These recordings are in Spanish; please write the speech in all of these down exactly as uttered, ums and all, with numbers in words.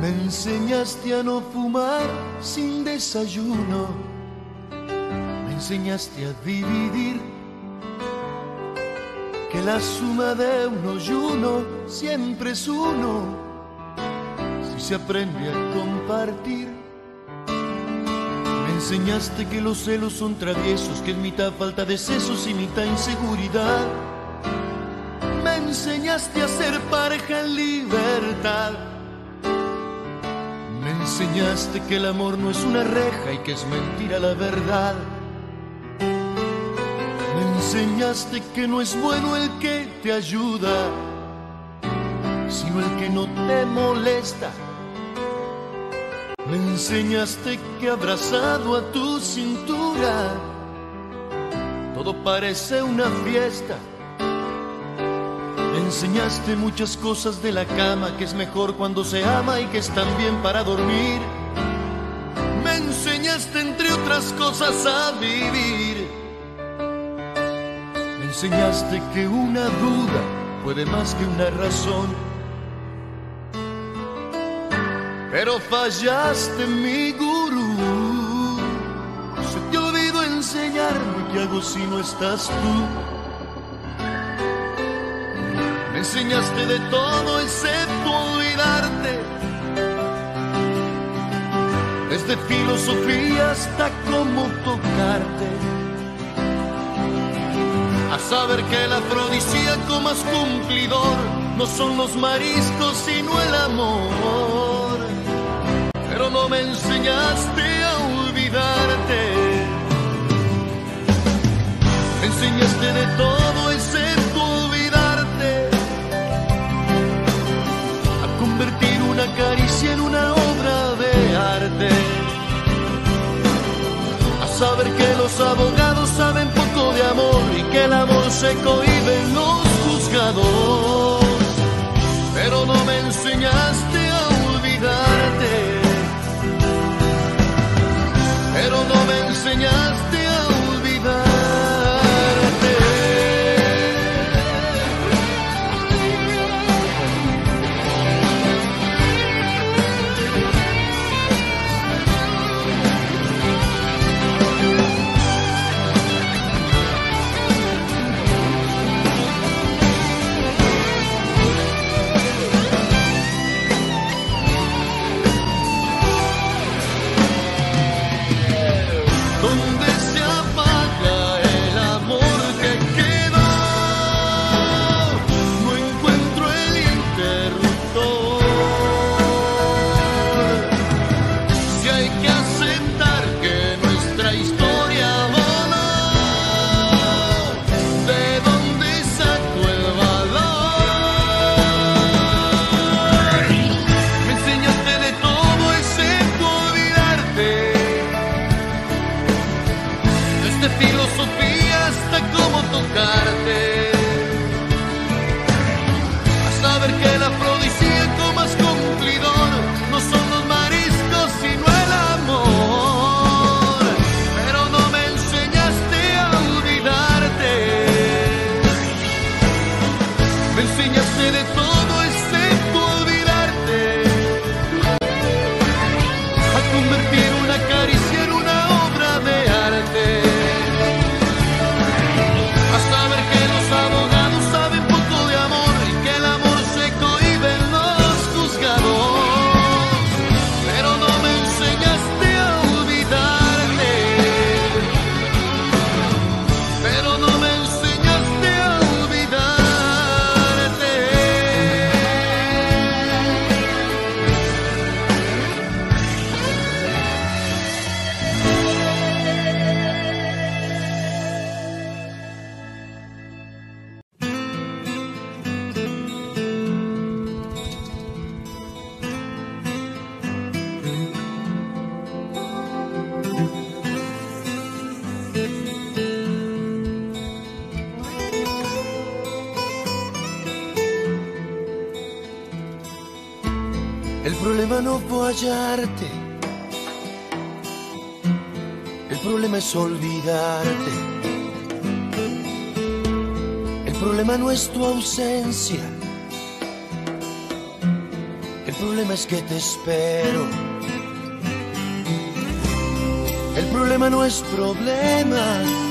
Me enseñaste a no fumar sin desayuno. Me enseñaste a dividir, que la suma de uno y uno siempre es uno, si se aprende a compartir. Me enseñaste que los celos son traviesos, que es mitad falta de sesos y mitad inseguridad. Me enseñaste a ser pareja en libertad. Me enseñaste que el amor no es una reja y que es mentira la verdad. Me enseñaste que no es bueno el que te ayuda, sino el que no te molesta. Me enseñaste que abrazado a tu cintura todo parece una fiesta. Me enseñaste muchas cosas de la cama, que es mejor cuando se ama y que están bien para dormir. Me enseñaste entre otras cosas a vivir. Me enseñaste que una duda puede más que una razón. Pero fallaste, mi gurú. Se te olvidó enseñarme qué hago si no estás tú. Me enseñaste de todo excepto olvidarte, desde filosofía hasta cómo tocarte, a saber que el afrodisíaco más cumplidor no son los mariscos sino el amor. Pero no me enseñaste a olvidarte. Me enseñaste de todo excepto olvidarte, a convertir una caricia en una obra de arte, a saber que los abogados saben poco de amor y que el amor se cohíbe en los juzgados. Pero no me enseñaste a olvidarte. Pero no me enseñaste a olvidarte. El problema no fue hallarte, el problema es olvidarte. El problema no es tu ausencia, el problema es que te espero. El problema no es problema.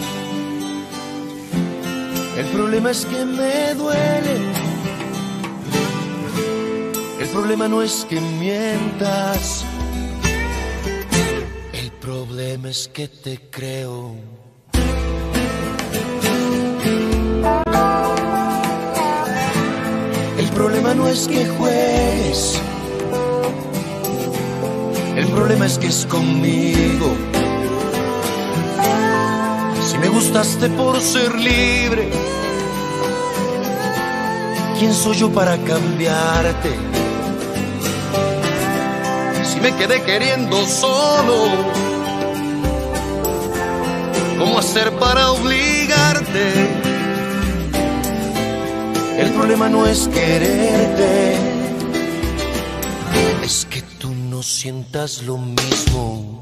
El problema es que me duele. El problema no es que mientas. El problema es que te creo. El problema no es que juegues. El problema es que es conmigo. Si me gustaste por ser libre, ¿quién soy yo para cambiarte? Si me quedé queriendo solo, ¿cómo hacer para obligarte? El problema no es quererte, es que tú no sientas lo mismo.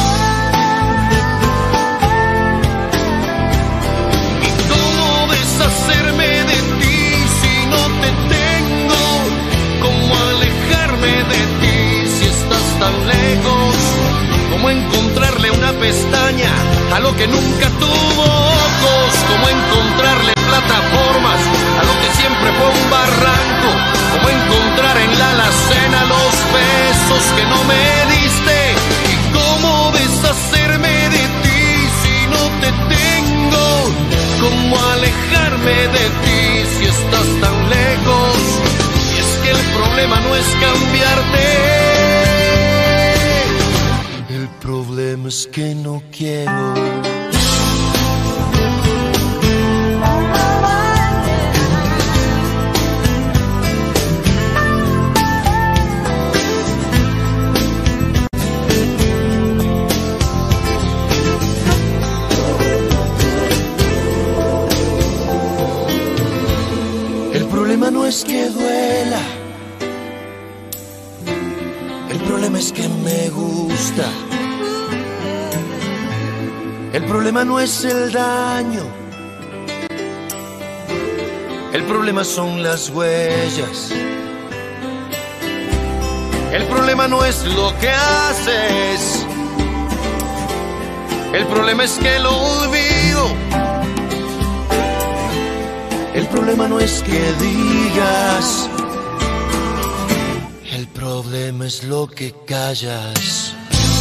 Hacerme de ti si no te tengo, cómo alejarme de ti si estás tan lejos, cómo encontrarle una pestaña a lo que nunca tuvo ojos, cómo encontrarle plataformas a lo que siempre fue un barranco, cómo encontrar en la alacena los besos que no me diste, y cómo deshacerme de ti si no te tengo, cómo alejarme de ti si estás tan lejos. Y es que el problema no es cambiarte, el problema es que no quiero. El problema no es que duela, el problema es que me gusta. El problema no es el daño, el problema son las huellas. El problema no es lo que haces, el problema es que lo olvido. El problema no es que digas, el problema es lo que callas.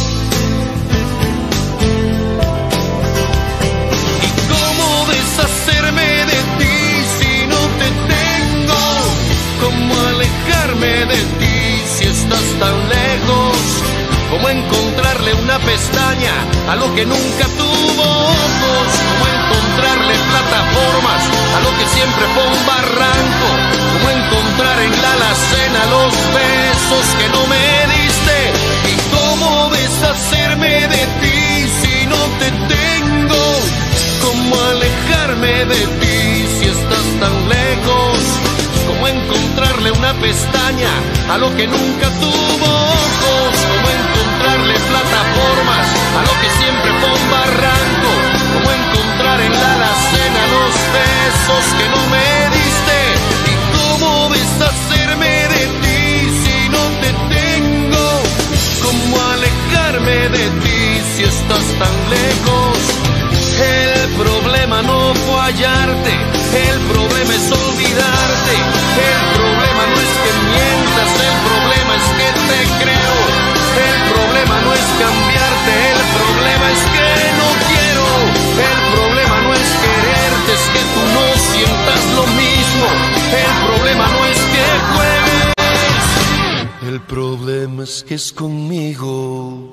¿Y cómo deshacerme de ti si no te tengo? ¿Cómo alejarme de ti si estás tan lejos? ¿Cómo encontrarle una pestaña a lo que nunca tuvo ojos? ¿Cómo encontrarle plataformas a lo que siempre fue un barranco? ¿Cómo encontrar en la alacena los besos que no me diste? ¿Y cómo deshacerme de ti si no te tengo? ¿Cómo alejarme de ti si estás tan lejos? ¿Cómo encontrarle una pestaña a lo que nunca tuvo ojos? ¿Cómo encontrarle plataformas a lo que siempre fue un barranco? ¿Cómo encontrar en la alacena los besos que no me diste? ¿Y cómo deshacerme de ti si no te tengo? ¿Cómo alejarme de ti si estás tan lejos? El problema no fue hallarte, el problema es olvidarte. El problema no es que mientas, el problema es que te creo. El problema no es cambiarte, el problema es que no quiero. El problema no es quererte, es que tú no sientas lo mismo. El problema no es que juegues, el problema es que es conmigo.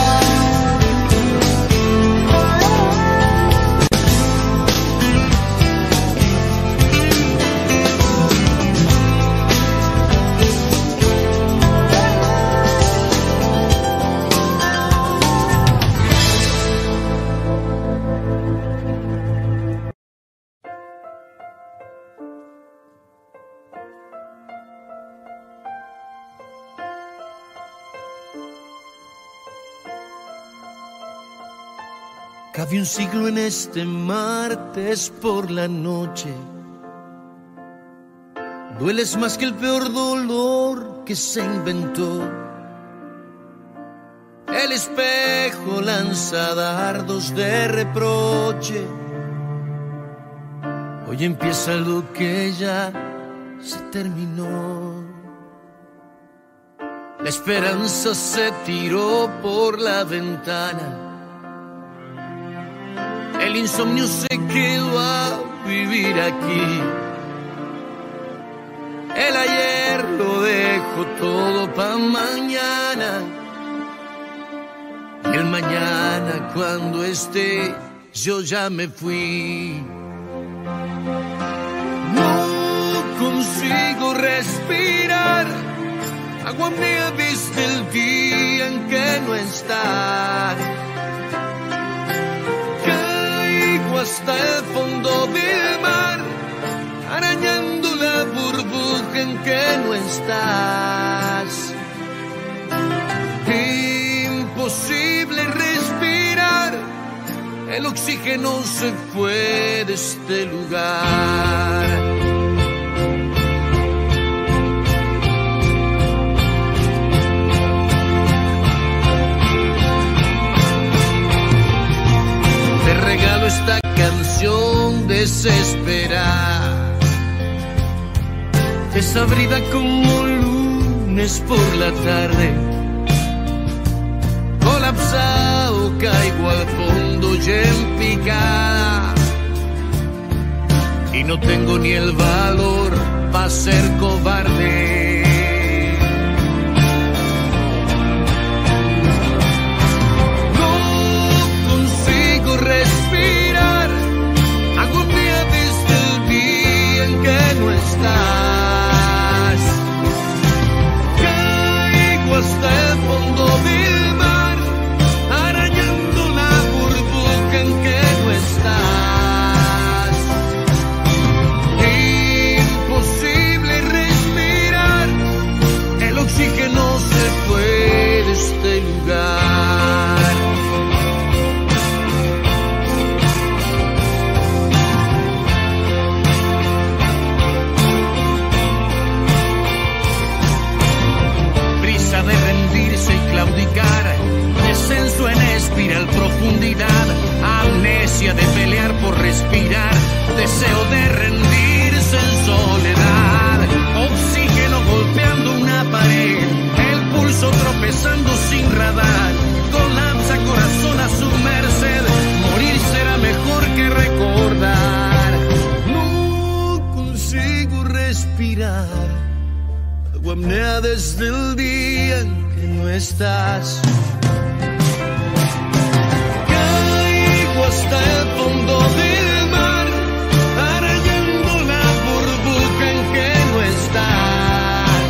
Cabe un siglo en este martes por la noche. Dueles más que el peor dolor que se inventó. El espejo lanza dardos de reproche. Hoy empieza lo que ya se terminó. La esperanza se tiró por la ventana. El insomnio se quedó a vivir aquí. El ayer lo dejo todo pa' mañana. Y el mañana cuando esté yo ya me fui. No consigo respirar. Aguanea desde el día en que no estás. Caigo hasta el fondo del mar, arañando la burbuja en que no estás. Imposible respirar, el oxígeno se fue de este lugar. Te regalo esta canción desesperada, desabrida como lunes por la tarde. Colapsado caigo al fondo y en picada, y no tengo ni el valor para ser cobarde. No consigo respirar, agonía desde el día en que no estás. Caigo hasta el fondo del mar, arañando la burbuja en que no estás. Imposible respirar, el oxígeno se fue de este lugar. Prisa de rendirse y claudicar, descenso en espiral, profundidad, amnesia de pelear por respirar, deseo de rendirse en soledad, oxígeno golpeando una pared, el pulso tropezando sin radar, colapsa corazón a su merced, morir será mejor que recordar. No consigo respirar, aguamnea desde el día en que no estás. Hasta el fondo del mar, arañando la burbuja en que no estás.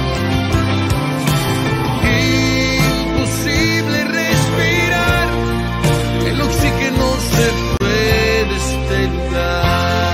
Imposible respirar, el oxígeno se fue de este lugar.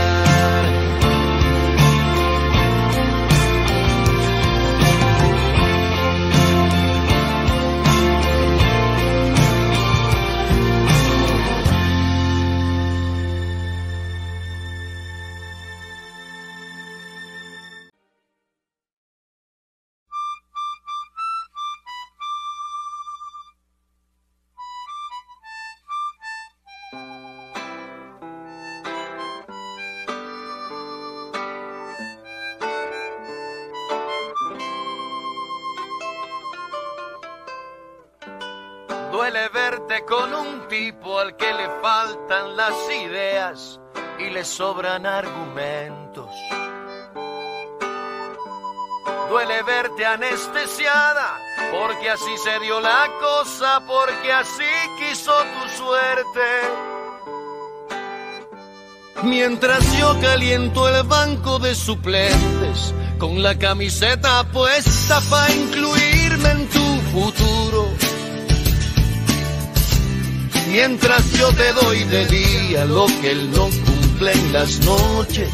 Duele verte con un tipo al que le faltan las ideas y le sobran argumentos. Duele verte anestesiada porque así se dio la cosa, porque así quiso tu suerte. Mientras yo caliento el banco de suplentes con la camiseta puesta para incluirme en tu futuro. Mientras yo te doy de día lo que él no cumple en las noches.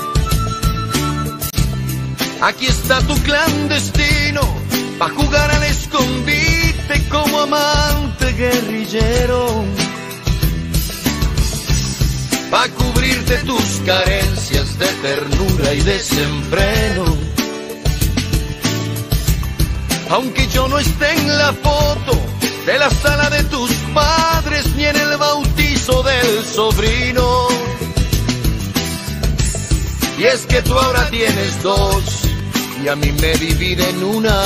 Aquí está tu clandestino pa' jugar al escondite como amante guerrillero, pa' cubrirte tus carencias de ternura y desenfreno. aunque yo no esté en la foto de la sala de tus padres ni en el bautizo del sobrino. Y es que tú ahora tienes dos y a mí me dividen una.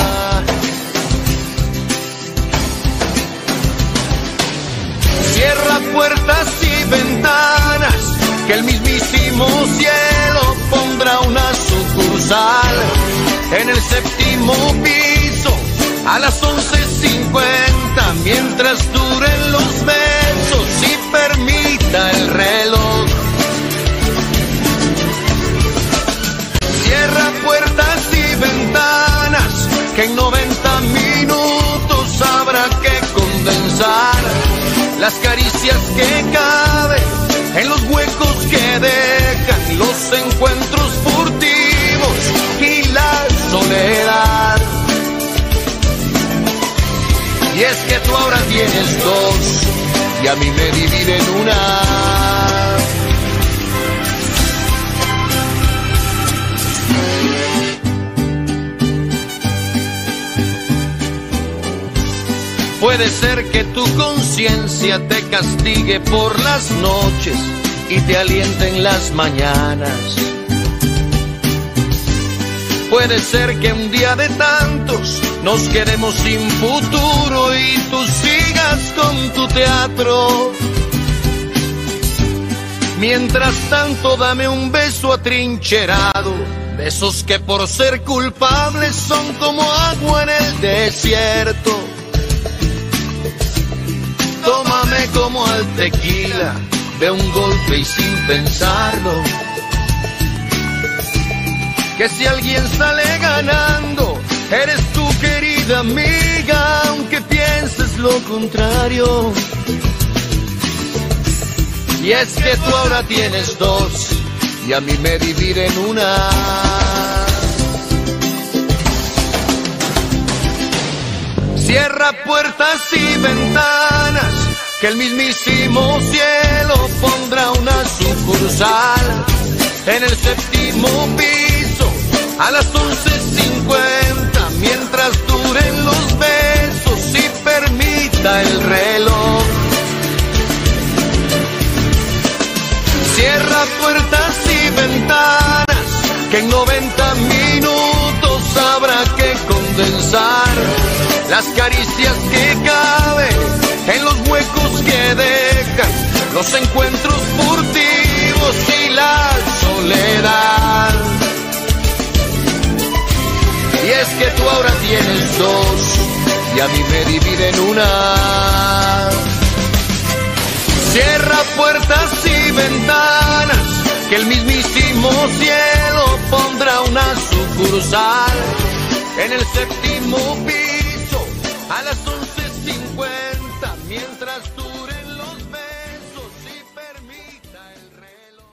Cierra puertas y ventanas, que el mismísimo cielo pondrá una sucursal en el séptimo piso a las once cincuenta, mientras duren los besos y permita el reloj. Cierra puertas y ventanas, que en noventa minutos habrá que condensar las caricias que caben en los huecos que dejan los encuentros furtivos y la soledad. Y es que tú ahora tienes dos y a mí me dividen una. Puede ser que tu conciencia te castigue por las noches y te aliente en las mañanas. Puede ser que un día de tantos nos quedemos sin futuro y tú sigas con tu teatro. Mientras tanto, dame un beso atrincherado, besos que por ser culpables son como agua en el desierto. Tómame como al tequila, de un golpe y sin pensarlo. Que si alguien sale ganando, eres tu querida amiga, aunque pienses lo contrario. Y es que tú ahora tienes dos y a mí me dividen una. Cierra puertas y ventanas, que el mismísimo cielo pondrá una sucursal en el séptimo piso a las once cincuenta, mientras duren los besos y permita el reloj. Cierra puertas y ventanas, que en noventa minutos habrá que condensar las caricias que caben en los huecos que dejan los encuentros furtivos y la soledad. Y es que tú ahora tienes dos y a mí me dividen una. Cierra puertas y ventanas, que el mismísimo cielo pondrá una sucursal en el séptimo piso a las once cincuenta, mientras duren los besos y permita el reloj.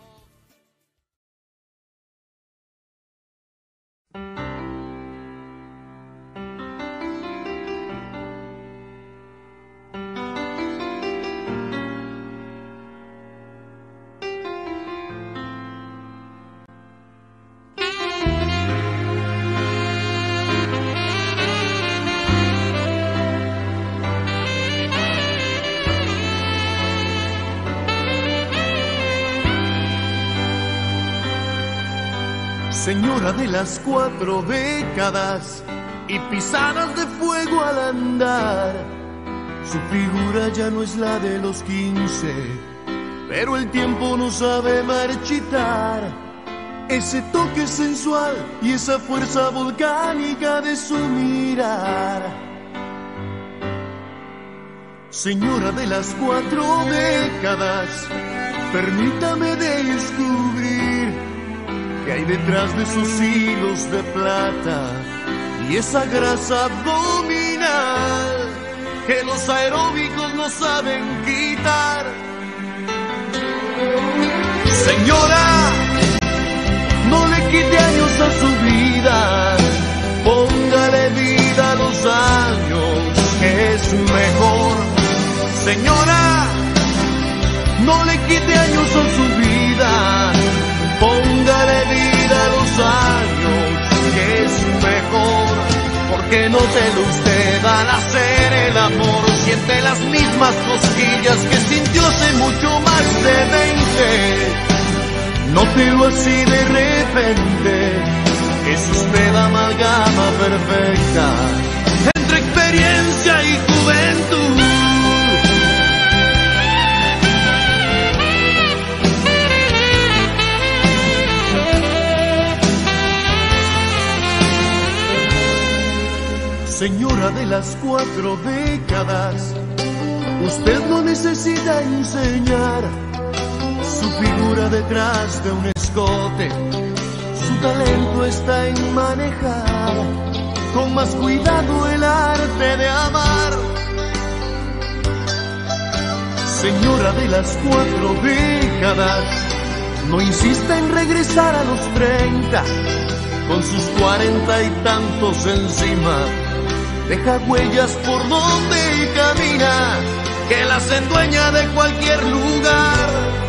Señora de las cuatro décadas y pisadas de fuego al andar, su figura ya no es la de los quince, pero el tiempo no sabe marchitar ese toque sensual y esa fuerza volcánica de su mirar. Señora de las cuatro décadas, permítame descubrir que hay detrás de esos hilos de plata y esa grasa abdominal que los aeróbicos no saben quitar. Señora, no le quite años a su vida, póngale vida a los años, que es mejor. Señora, no le quite años a su vida, póngale vida a los años, que es mejor, porque porque nótelo usted al hacer el amor, siente las mismas cosquillas que sintió hace mucho más de veinte. Nótelo así de repente, es usted amalgama perfecta entre experiencia y juventud. Señora de las cuatro décadas, usted no necesita enseñar su figura detrás de un escote. Su talento está en manejar con más cuidado el arte de amar. Señora de las cuatro décadas, no insista en regresar a los treinta, con sus cuarenta y tantos encima. Deja huellas por donde camina, que las endueña de cualquier lugar.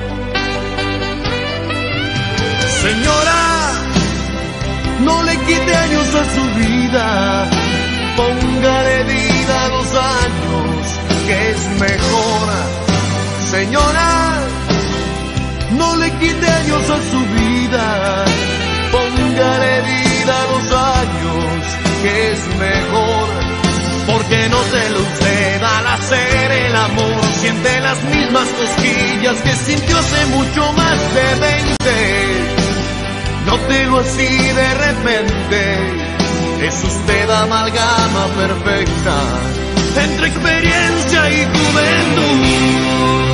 Señora, no le quite años a su vida, póngale vida a los años, que es mejor. Señora, no le quite años a su vida, póngale vida a los años, que es mejor. Porque nótelo usted al hacer el amor, siente las mismas cosquillas que sintió hace mucho más de veinte. Nótelo así de repente, es usted amalgama perfecta entre experiencia y juventud.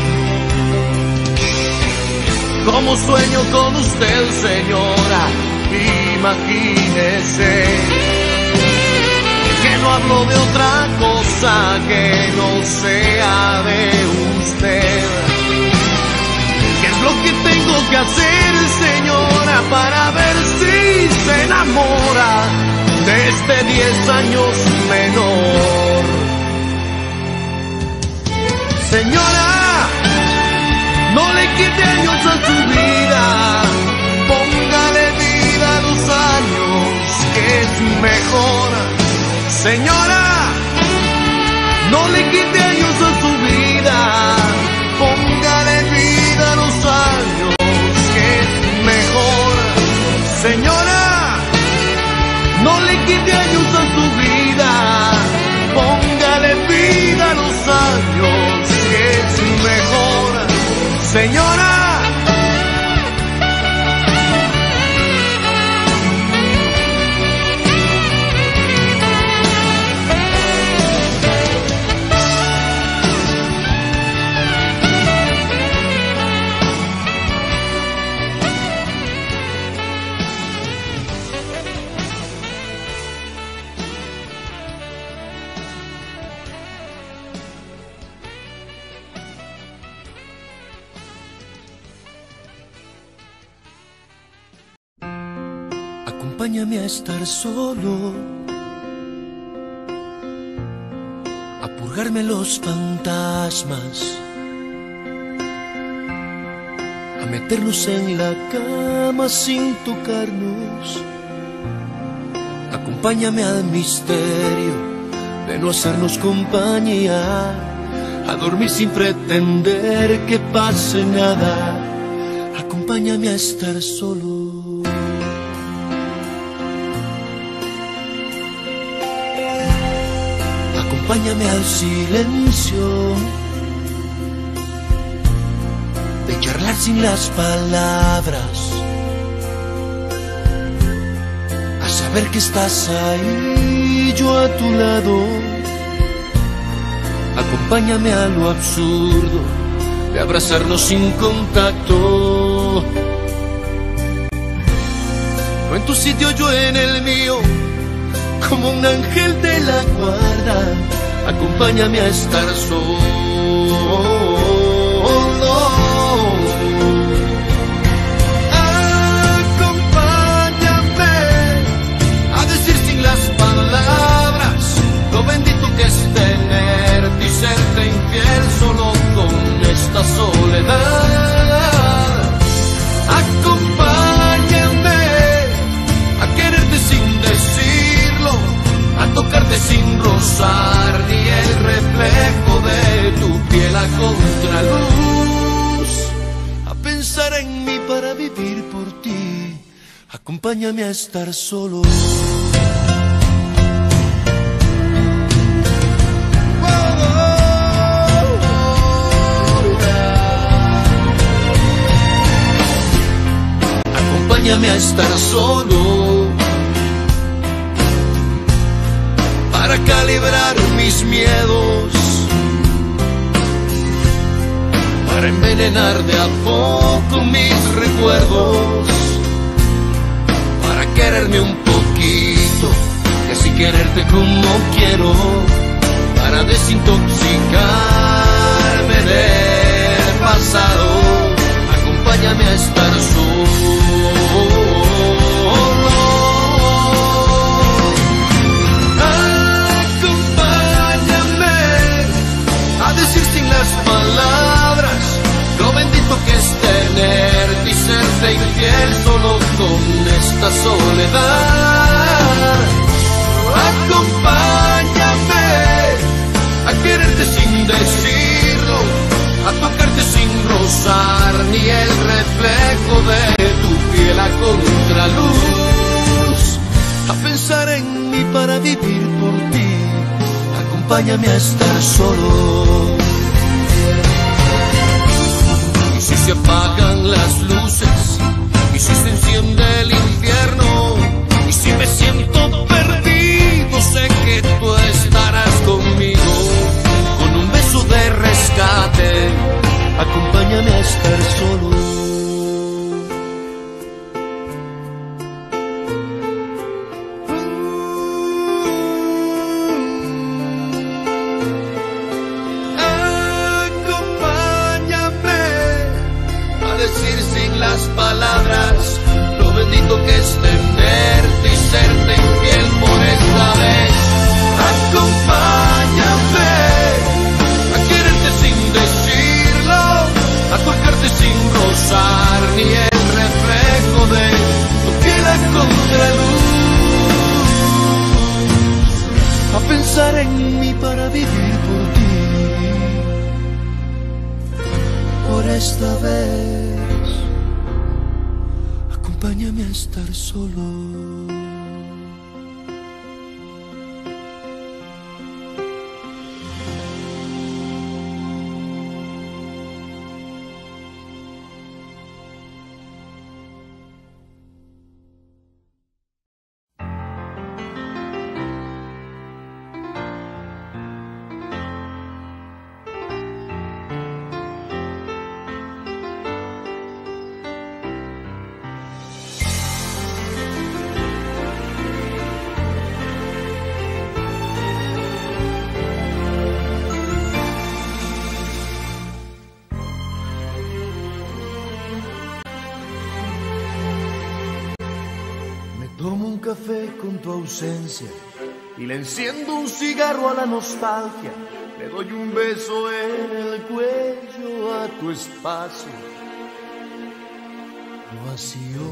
Como sueño con usted, señora, imagínese que no hablo de otra cosa que no sea de usted. ¿Qué es lo que tengo que hacer, señora, para ver si se enamora de este diez años menor? Señora, no le quite años a su vida, póngale vida a los años, que es mejor. Señora, no le quite años a su vida, póngale vida a los años, que es mejor. Señora, no le quite años a su vida, póngale vida a los años, que es mejor. Señora, acompáñame a estar solo, a purgarme los fantasmas, a meternos en la cama sin tocarnos. Acompáñame al misterio de no hacernos compañía, a dormir sin pretender que pase nada. Acompáñame a estar solo. Acompáñame al silencio de charlar sin las palabras, a saber que estás ahí, yo a tu lado. Acompáñame a lo absurdo de abrazarnos sin contacto, no en tu sitio, yo en el mío, como un ángel de la guarda. Acompáñame a estar solo. Acompáñame a decir sin las palabras lo bendito que es tenerte y serte infiel solo con esta soledad. Acompáñame a quererte sin decirlo, a Acompáñame a estar solo. Acompáñame a estar solo para calibrar mis miedos, para envenenar de a poco mis recuerdos, para quererme un poquito y así quererte como quiero, para desintoxicarme del pasado. Acompáñame a estar solo. Acompáñame a decir sin las palabras lo bendito que es tenerte y serte infiel solo con esta soledad. Acompáñame a quererte sin decirlo, a tocarte sin rozar ni el reflejo de tu piel a contraluz, a pensar en mí para vivir por ti. Acompáñame a estar solo. Y si se apagan las luces, y si se enciende el infierno, y si me siento perdido, sé que tú estarás conmigo con un beso de rescate. Acompáñame a estar solo. Acompáñame a decir sin las palabras lo bendito que es tenerte y serte infiel por esta vez. Acompáñame a quererte sin decirlo, a tocarte sin rozar ni el reflejo de tu piel a contraluz, a pensar en mí para vivir por ti. Por esta vez, acompáñame a estar solo. Tomo un café con tu ausencia y le enciendo un cigarro a la nostalgia. Le doy un beso en el cuello a tu espacio vacío.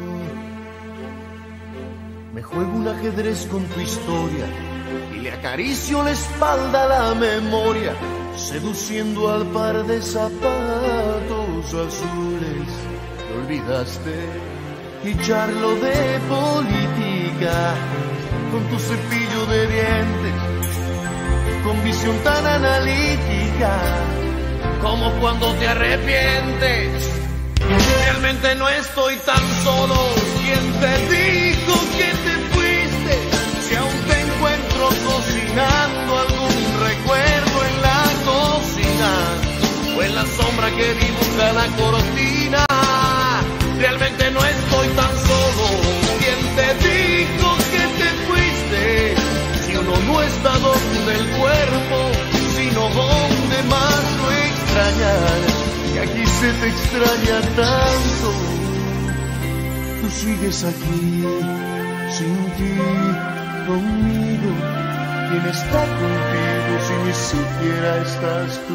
Me juego un ajedrez con tu historia y le acaricio la espalda a la memoria, seduciendo al par de zapatos azules que olvidaste. Y charlo de política con tu cepillo de dientes, con visión tan analítica como cuando te arrepientes. Realmente no estoy tan solo. ¿Quién te dijo que te fuiste? Si aún te encuentro cocinando algún recuerdo en la cocina o en la sombra que dibuja la cortina. Realmente no estoy tan solo. ¿Quién te dijo que te fuiste? Si uno no está donde el cuerpo, sino donde más lo extrañar. Y aquí se te extraña tanto. Tú sigues aquí, sin ti, conmigo. ¿Quién está contigo si ni siquiera estás tú?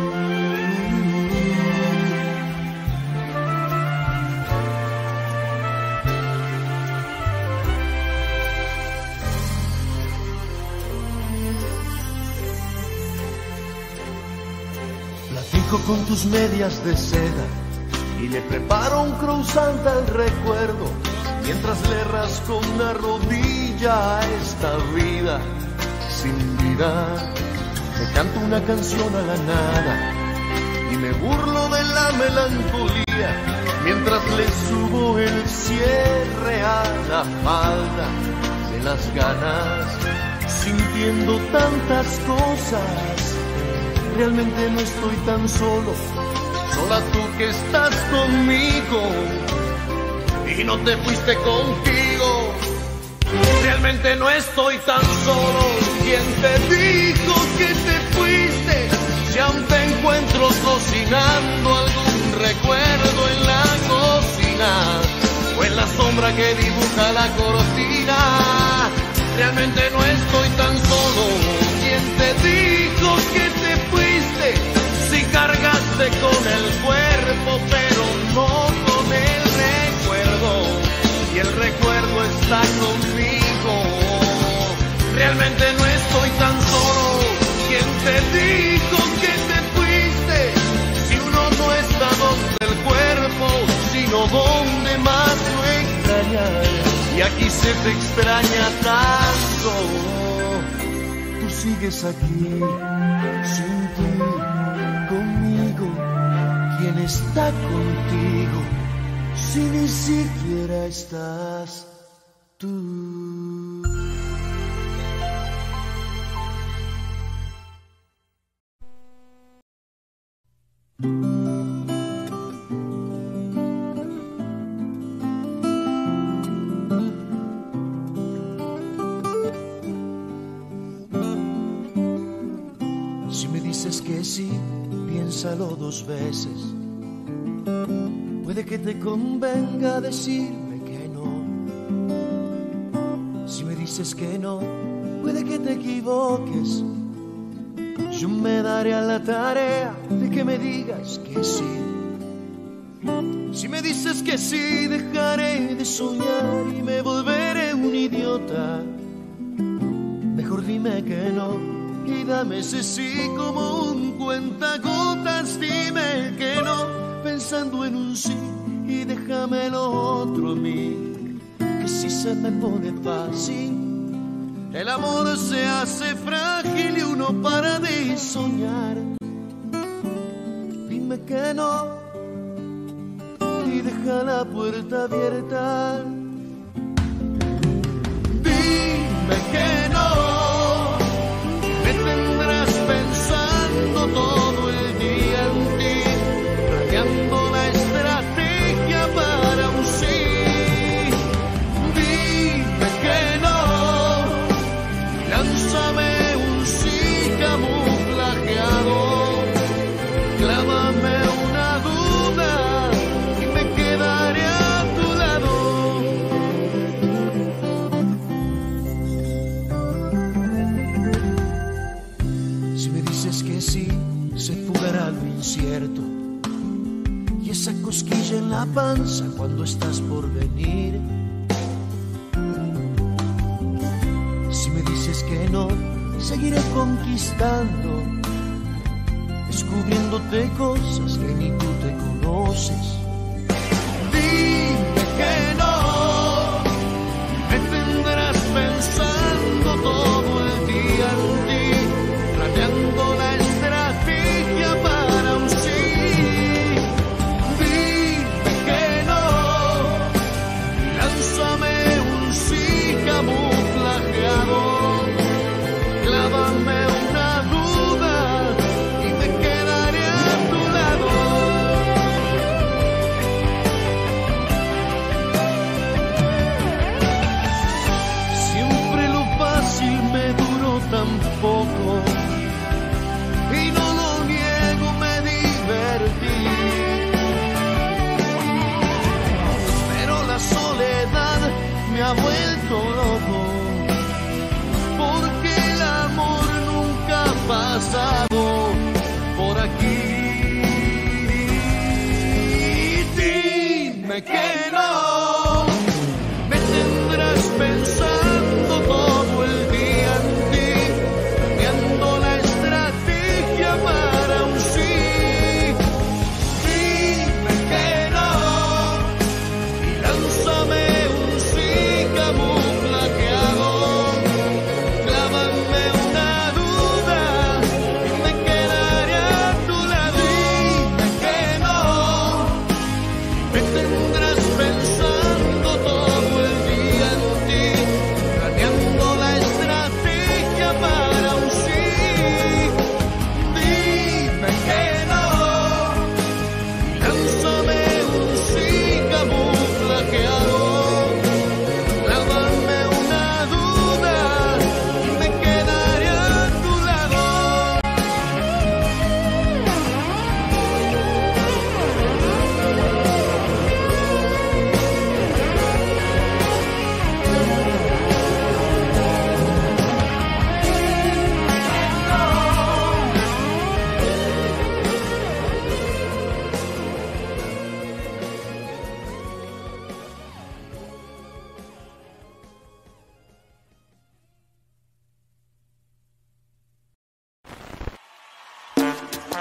Platico con tus medias de seda y le preparo un croissant al recuerdo mientras le rasco una rodilla a esta vida sin vida. Me canto una canción a la nada y me burlo de la melancolía, mientras le subo el cierre a la falda de las ganas, sintiendo tantas cosas. Realmente no estoy tan solo, sola tú que estás conmigo y no te fuiste contigo. Realmente no estoy tan solo. ¿Quién te dijo que te fuiste? Si aún te encuentro cocinando algún recuerdo en la cocina o en la sombra que dibuja la cortina. Realmente no estoy tan solo. ¿Quién te dijo que te fuiste? Si cargaste con el cuerpo pero no con el recuerdo, y el recuerdo está conmigo. Realmente no estoy tan solo. ¿Quién te dijo que te fuiste? Si uno no está donde el cuerpo, sino donde más lo extraña. Y aquí se te extraña tanto. Tú sigues aquí, sin ti, conmigo. ¿Quién está contigo si ni siquiera estás tú? Si me dices que sí, piénsalo dos veces. Puede que te convenga decirme que no. Si me dices que no, puede que te equivoques. Yo me daré a la tarea de que me digas que sí. Si me dices que sí, dejaré de soñar y me volveré un idiota. Mejor dime que no y dame ese sí como un cuentagotas. Dime que no pensando en un sí y déjame lo otro a mí, que si se me pone fácil el amor se hace frágil y uno para de soñar. Dime que no y deja la puerta abierta. Dime que no, me tendrás pensando todo el día en ti, radiando la estrategia para un sí. Dime que no, lánzame un sí camuflajeado, clávame una duda y me quedaré a tu lado. Si me dices que sí, se fugará lo incierto y esa cosquilla en la panza cuando estás por venir. Si me dices que no, seguiré conquistando, descubriéndote cosas que ni tú te conoces. Dime que no, me tendrás pensando todo el día en ti, radiando la estrategia para un sí. Dime que no, lánzame un sí camuflajeado, clávame una duda y me quedaré a tu lado.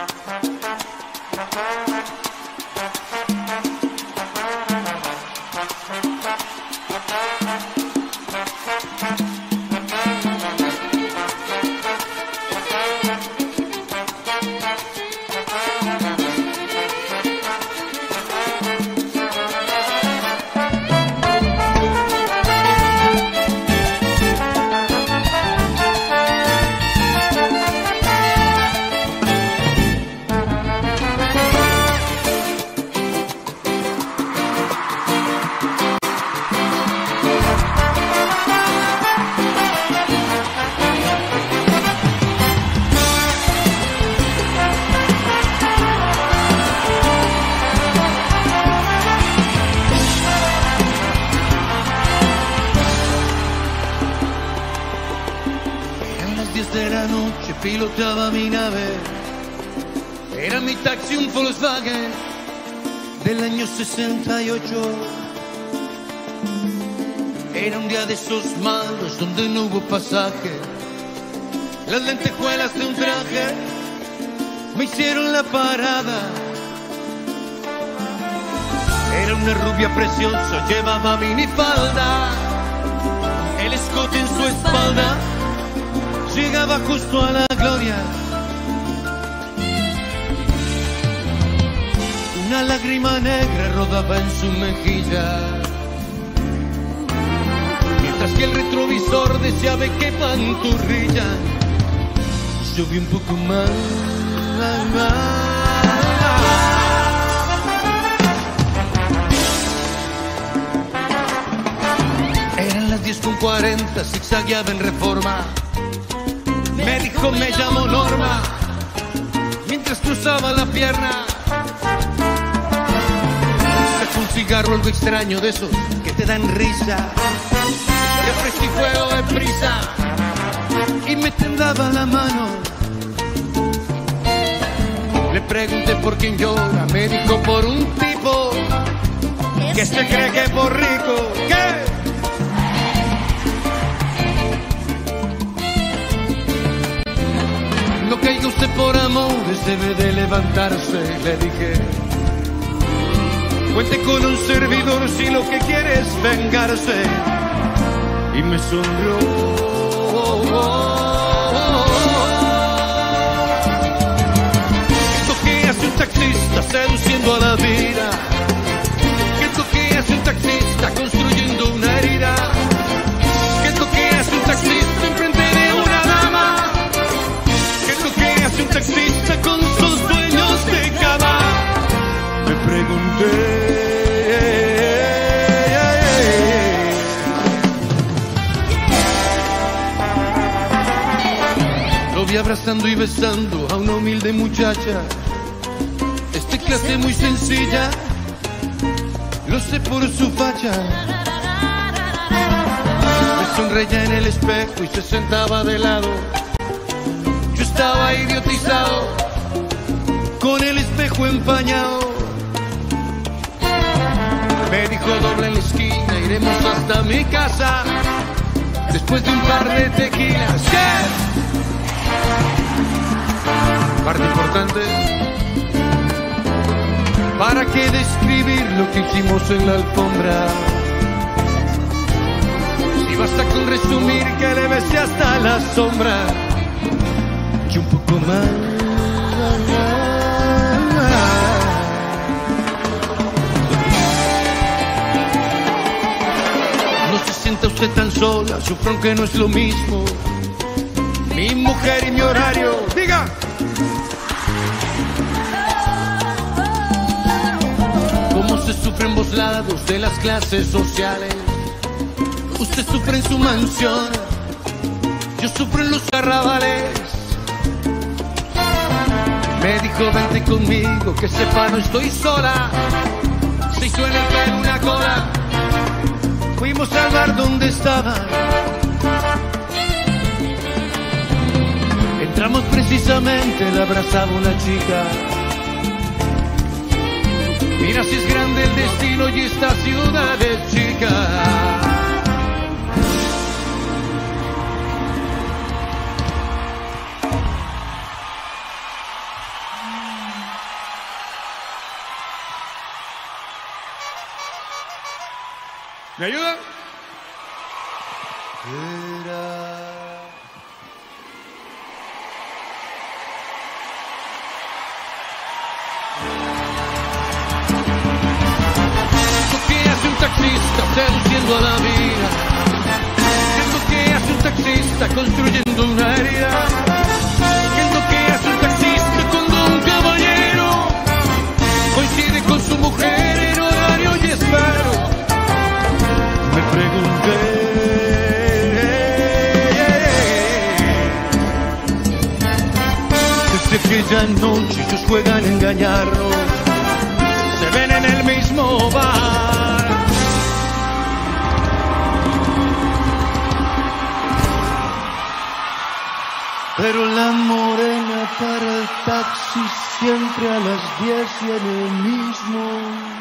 Pilotaba mi nave, era mi taxi un Volkswagen del año sesenta y ocho. Era un día de esos malos donde no hubo pasaje. Las lentejuelas de un traje me hicieron la parada. Era una rubia preciosa, llevaba minifalda, el escote en su espalda llegaba justo a la gloria. Una lágrima negra rodaba en su mejilla, mientras que el retrovisor deseaba que panturrilla. Yo vi un poco más. Eran las diez con cuarenta, zigzagueaba en Reforma. Me dijo, me llamo Norma, mientras cruzaba la pierna. Sacó un cigarro algo extraño de esos que te dan risa. Le ofrecí fuego de prisa y me tendaba la mano. Le pregunté por quién llora, me dijo por un tipo que se cree que es por rico. ¿Qué? No caiga usted por amores, debe de levantarse, le dije. Cuente con un servidor si lo que quiere es vengarse. Y me sonrió. ¿Qué toque hace un taxista seduciendo a la vida? ¿Qué toque hace un taxista construyendo una herida? ¿Qué toque hace un taxista enfrente de una dama? ¿Qué hace un taxista con sus dueños de cama? Me pregunté. Lo vi abrazando y besando a una humilde muchacha. Esta clase muy sencilla, lo sé por su facha. Me sonreía en el espejo y se sentaba de lado. Yo estaba idiotizado, con el espejo empañado. Me dijo, doble en la esquina, iremos hasta mi casa, después de un par de tequilas. ¿Qué? Parte importante. ¿Para qué describir lo que hicimos en la alfombra? Si basta con resumir que le besé hasta la sombra. Y un poco más. No se sienta usted tan sola, sufro que no es lo mismo. Mi mujer y mi horario, diga. Cómo se sufre en ambos lados de las clases sociales. Usted sufre en su mansión, yo sufro en los arrabales. Me dijo, vente conmigo, que sepa no estoy sola. Se hizo en el pelo una cola. Fuimos al bar donde estaba. Entramos precisamente, la abrazaba una chica. Mira si es grande el destino y esta ciudad es chica. ¿Me ayudan? ¿Qué hace un taxista seduciendo a la vida? ¿Qué es lo que hace un taxista construyendo una herida? ¿Qué es lo que hace un taxista cuando un caballero coincide con su mujer en horario y espero? Me pregunté. Desde aquella noche ellos juegan a engañarnos, se ven en el mismo bar. Pero la morena para el taxi siempre a las diez y en el mismo.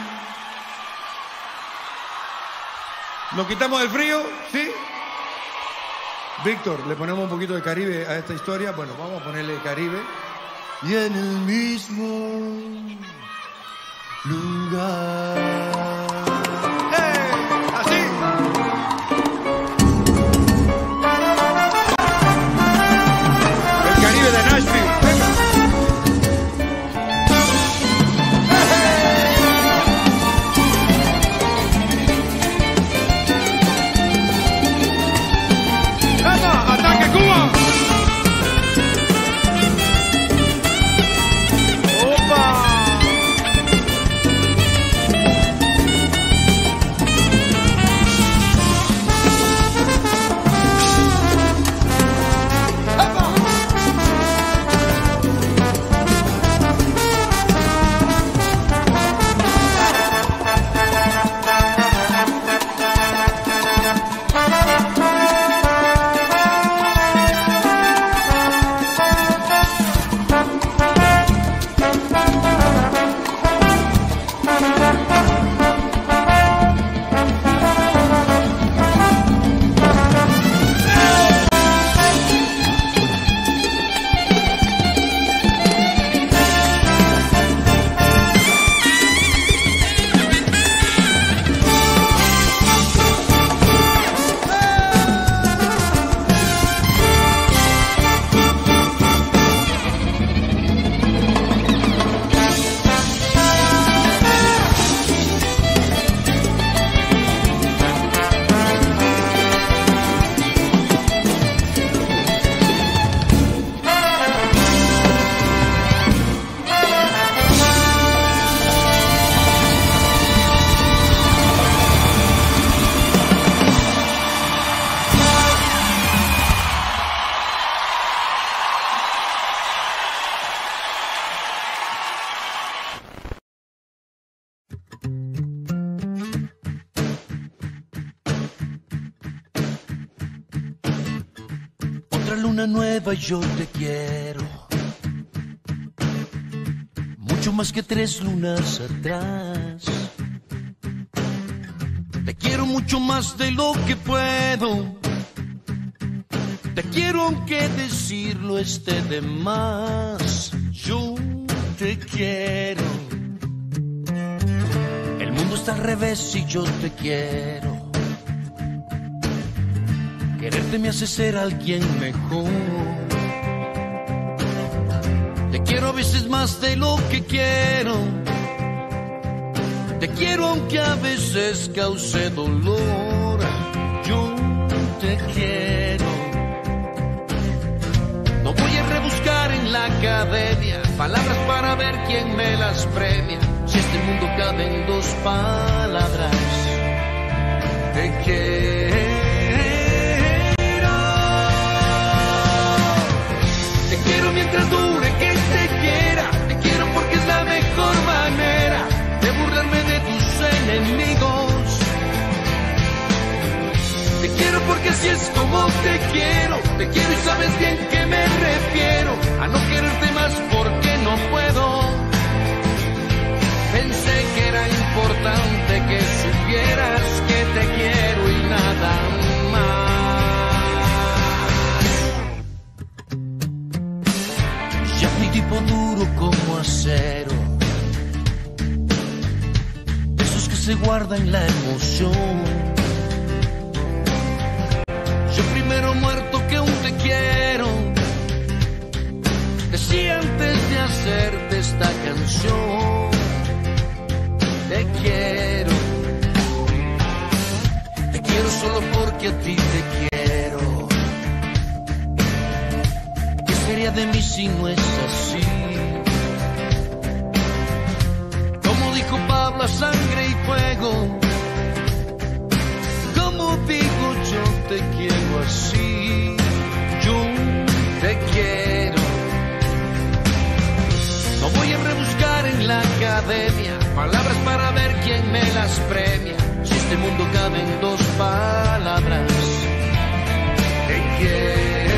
¿Nos quitamos el frío? ¿Sí? Víctor, ¿le ponemos un poquito de Caribe a esta historia? Bueno, vamos a ponerle Caribe. Y en el mismo lugar. ¡Eh! ¡Así! El Caribe de Nashville. Venga. ¡Vamos! ¡Ataque Cuba! Luna nueva, yo te quiero mucho más que tres lunas atrás. Te quiero mucho más de lo que puedo. Te quiero aunque decirlo esté de más. Yo te quiero. El mundo está al revés y yo te quiero. Quererte me hace ser alguien mejor. Te quiero a veces más de lo que quiero. Te quiero aunque a veces cause dolor. Yo te quiero. No voy a rebuscar en la academia palabras para ver quién me las premia. Si este mundo cabe en dos palabras, te quiero. Te quiero mientras dure que te quiera. Te quiero porque es la mejor manera de burlarme de tus enemigos. Te quiero porque así es como te quiero. Te quiero y sabes bien que me refiero a no quererte más porque no puedo. Pensé que era importante que supieras que te quiero y nada más. Ya mi tipo duro como acero, de esos que se guardan la emoción. soy primero muerto que un te quiero. Decía antes de hacerte esta canción, te quiero. Te quiero solo porque a ti te quiero. ¿Qué sería de mí si no es así? Como dijo Pablo, a sangre y fuego. Como digo, yo te quiero así. Yo te quiero. No voy a rebuscar en la academia palabras para ver quién me las premia. Si este mundo cabe en dos palabras, te quiero.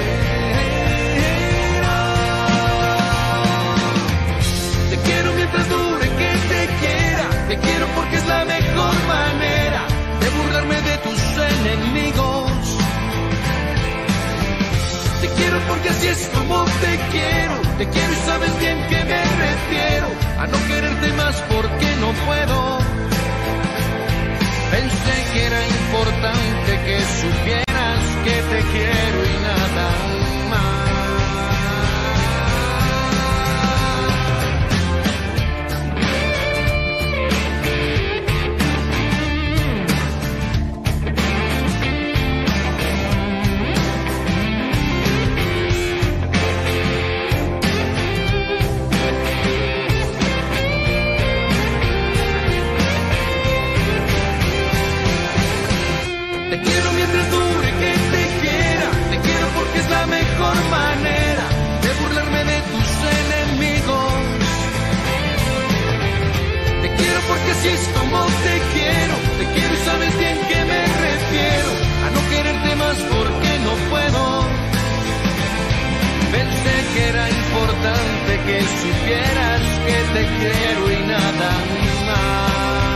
Te quiero mientras dure que te quiera. Te quiero porque es la mejor manera de burlarme de tus enemigos. Te quiero porque así es como te quiero. Te quiero y sabes bien que me refiero a no quererte más porque no puedo. Pensé que era importante que supieras que te quiero y nada más. Te quiero mientras dure que te quiera. Te quiero porque es la mejor manera de burlarme de tus enemigos. Te quiero porque así es como te quiero. Te quiero y sabes bien que me refiero a no quererte más porque no puedo. Pensé que era importante que supieras que te quiero y nada más.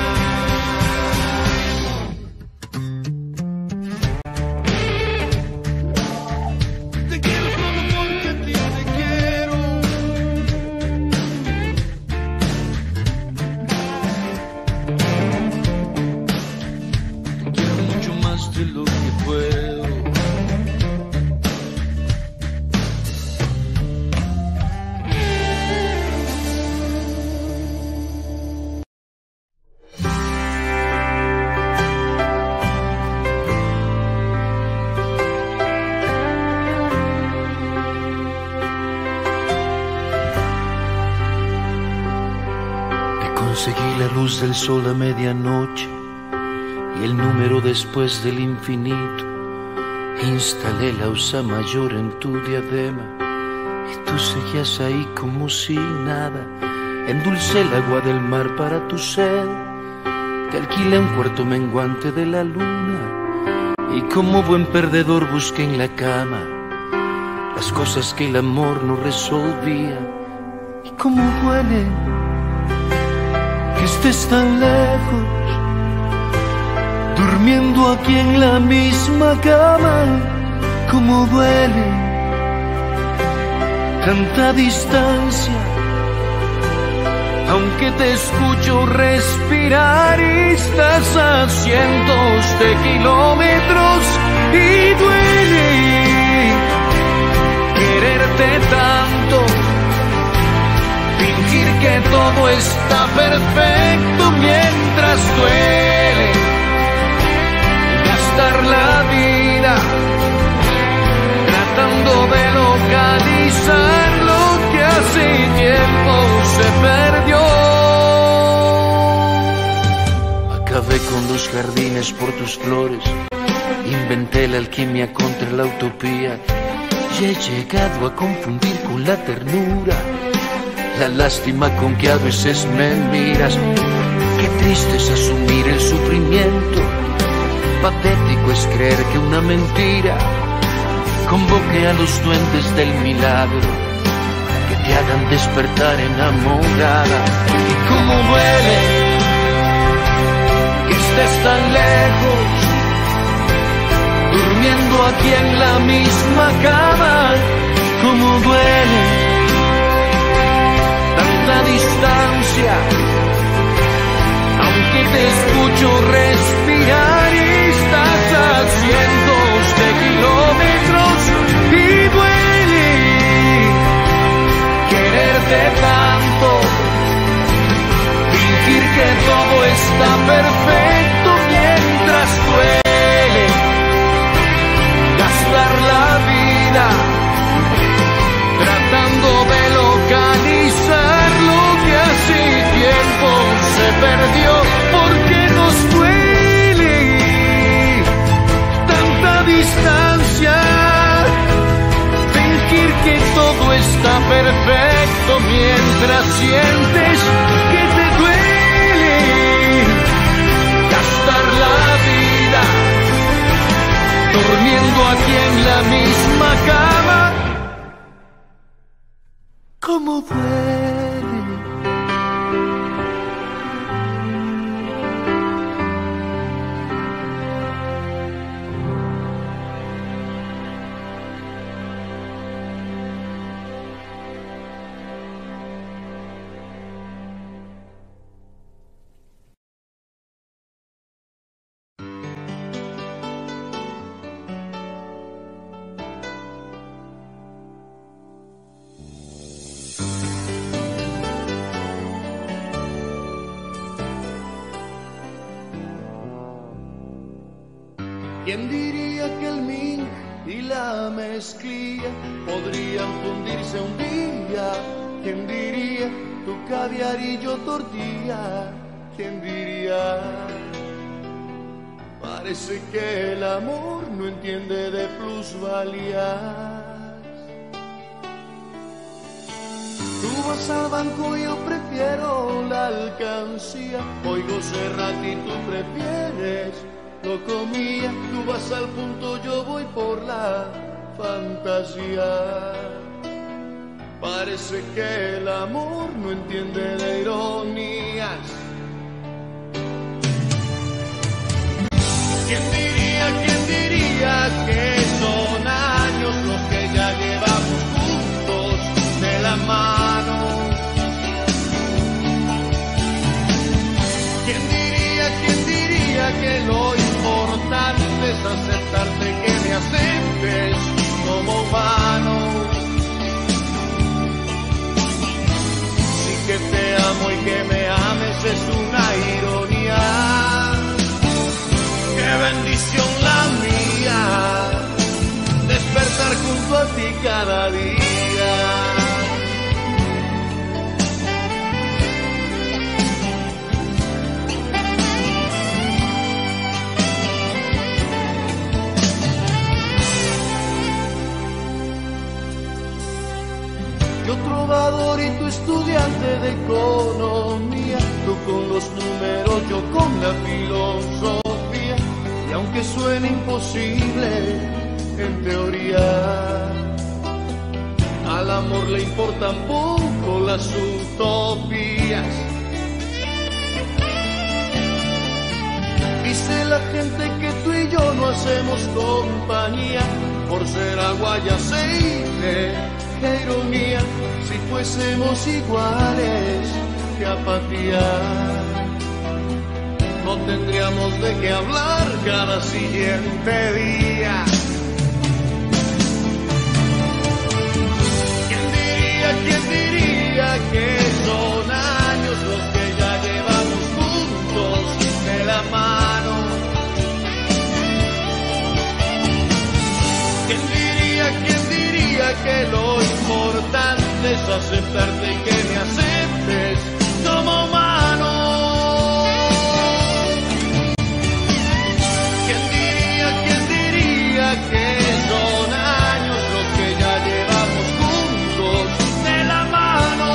Conseguí la luz del sol a medianoche y el número después del infinito. Instalé la Ursa mayor en tu diadema y tú seguías ahí como si nada. Endulcé el agua del mar para tu sed, te alquilé un cuarto menguante de la luna y como buen perdedor busqué en la cama las cosas que el amor no resolvía. Y cómo duele que estés tan lejos, durmiendo aquí en la misma cama. Cómo duele tanta distancia, aunque te escucho respirar y estás a cientos de kilómetros. Y duele quererte tanto, fingir que todo está perfecto mientras duele gastar la vida tratando de localizar lo que hace tiempo se perdió. Acabé con los jardines por tus flores, inventé la alquimia contra la utopía y he llegado a confundir con la ternura la lástima con que a veces me miras. Qué triste es asumir el sufrimiento, patético es creer que una mentira convoque a los duendes del milagro que te hagan despertar enamorada. Y cómo duele que estés tan lejos, durmiendo aquí en la misma cama. Cómo duele tanta distancia, aunque te escucho respirar y estás a cientos de kilómetros. está perfecto mientras duele. Gastar la vida tratando de localizar lo que hace tiempo se perdió, porque nos duele tanta distancia. Fingir que todo está perfecto mientras sientes que te duele. Gastar la vida durmiendo aquí en la misma cama. ¿Cómo duele? ¿Quién diría que el Ming y la mezclilla podrían fundirse un día? ¿Quién diría tu caviar y yo tortilla? ¿Quién diría? Parece que el amor no entiende de plusvalías. Tú vas al banco y yo prefiero la alcancía. Oigo Serrat y tú prefieres lo comía. Tú vas al punto, yo voy por la fantasía. Parece que el amor no entiende de ironías. ¿Quién diría, quién diría que son años los que ya llevamos juntos de la mano? ¿Quién diría, quién diría que lo importante es aceptarte, que me aceptes como humano? Sí que te amo y que me ames es una ironía. Qué bendición la mía, despertar junto a ti cada día. Yo trovador y tú estudiante de economía, tú con los números, yo con la filosofía. Y aunque suene imposible en teoría, al amor le importan poco las utopías. Dice la gente que tú y yo no hacemos compañía por ser agua y aceite. Qué ironía, si fuésemos iguales, qué apatía. No tendríamos de qué hablar cada siguiente día. ¿Quién diría, quién diría que son años los que ya llevamos juntos de la mano? ¿Quién diría, quién diría que lo importante es aceptarte y que me aceptes como humano? Que son años los que ya llevamos juntos de la mano.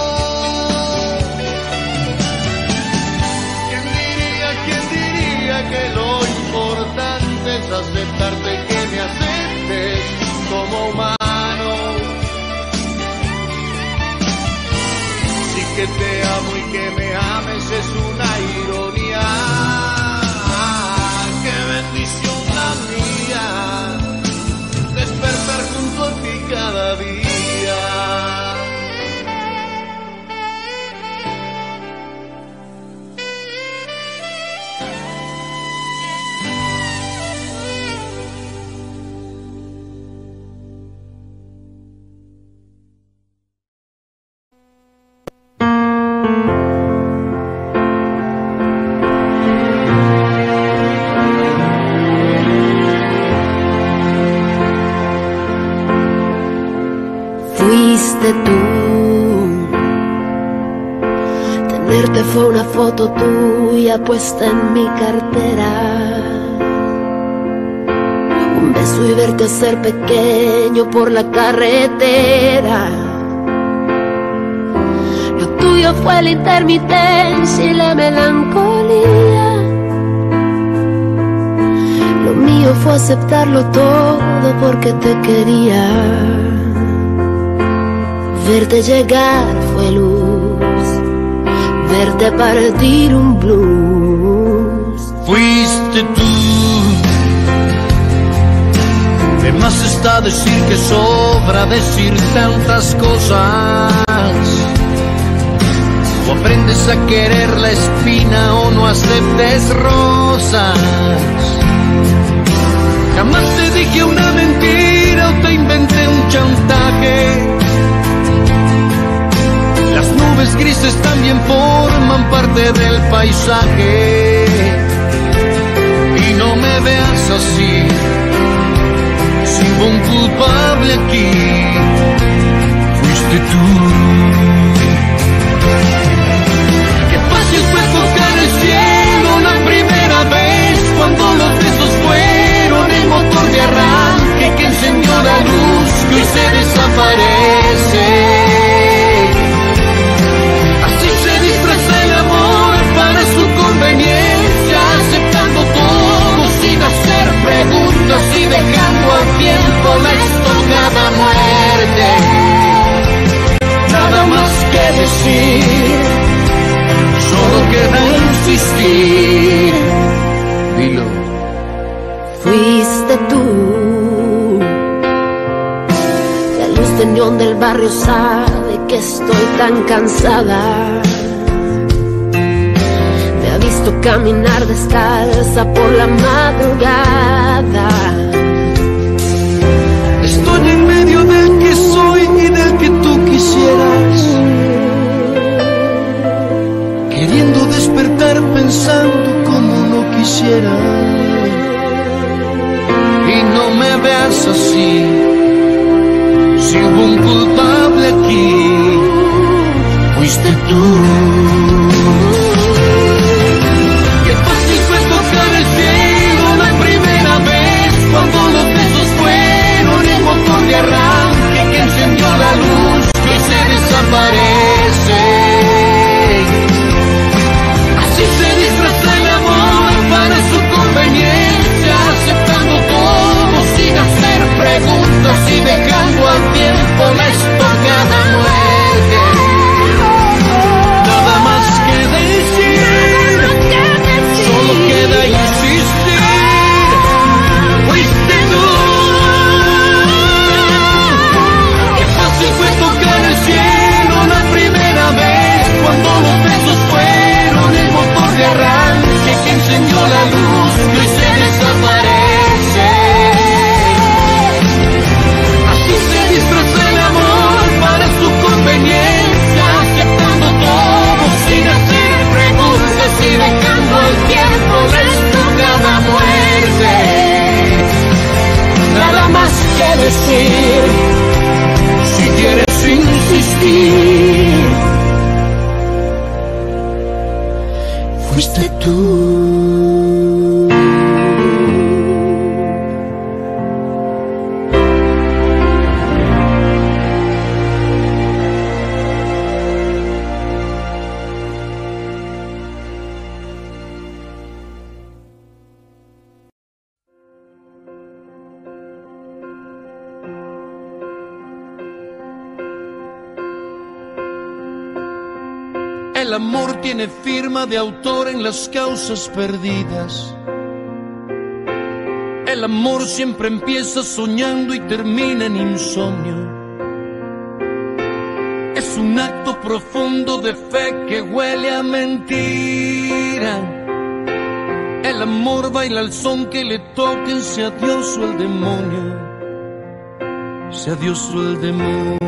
¿Quién diría, quién diría que lo importante es aceptarte y que me aceptes como humano? Sí que te amo y que me ames es una ironía. ¡Qué bendición la mía! Despertar junto a ti cada día. fuiste tú. Tenerte fue una foto tuya puesta en mi cartera. Un beso y verte ser pequeño por la carretera. Lo tuyo fue la intermitencia y la melancolía. Lo mío fue aceptarlo todo porque te quería. Verte llegar fue luz, verte partir un blues. Fuiste tú. De más está decir que sobra decir tantas cosas. O aprendes a querer la espina o no aceptes rosas. Jamás te dije una mentira o te inventé un chantaje. Las nubes grises también forman parte del paisaje. Y no me veas así, si hubo un culpable aquí, fuiste tú. Qué fácil fue tocar el cielo la primera vez, cuando los besos fueron el motor de arranque que encendió la luz que hoy se desaparece. Así se disfraza el amor para su conveniencia, aceptando todo sin hacer preguntas y dejando al tiempo la estocada muerte. Nada más que decir, solo queda insistir. Dilo. Fuiste tú. La luz de neón del barrio sabe que estoy tan cansada. Me ha visto caminar descalza por la madrugada. Estoy en medio del que soy y del que tú quisieras, queriendo despertar pensando como no quisiera. Y no me veas así, si hubo un culpable aquí, fuiste tú. Qué fácil fue tocar el cielo la primera vez, cuando los besos fueron el motor de arranque que encendió la luz que se desaparece. Así se disfraza el amor para su conveniencia, aceptando todo sin hacer preguntas y dejando al tiempo la estocada muerte. Nada más que decir, solo queda insistir. Fuiste tú. Qué fácil fue tocar el cielo la primera vez, cuando los besos fueron el motor de arranque que encendió la luz que hoy se desaparece. Así se disfraza el amor para su conveniencia, aceptando todo sin hacer preguntas y dejando al tiempo la estocada muerte. Nada más que decir, si quieres insistir, fuiste tú. El amor tiene firma de autor en las causas perdidas. El amor siempre empieza soñando y termina en insomnio. Es un acto profundo de fe que huele a mentira. El amor baila al son que le toquen, sea Dios o el demonio, sea Dios o el demonio.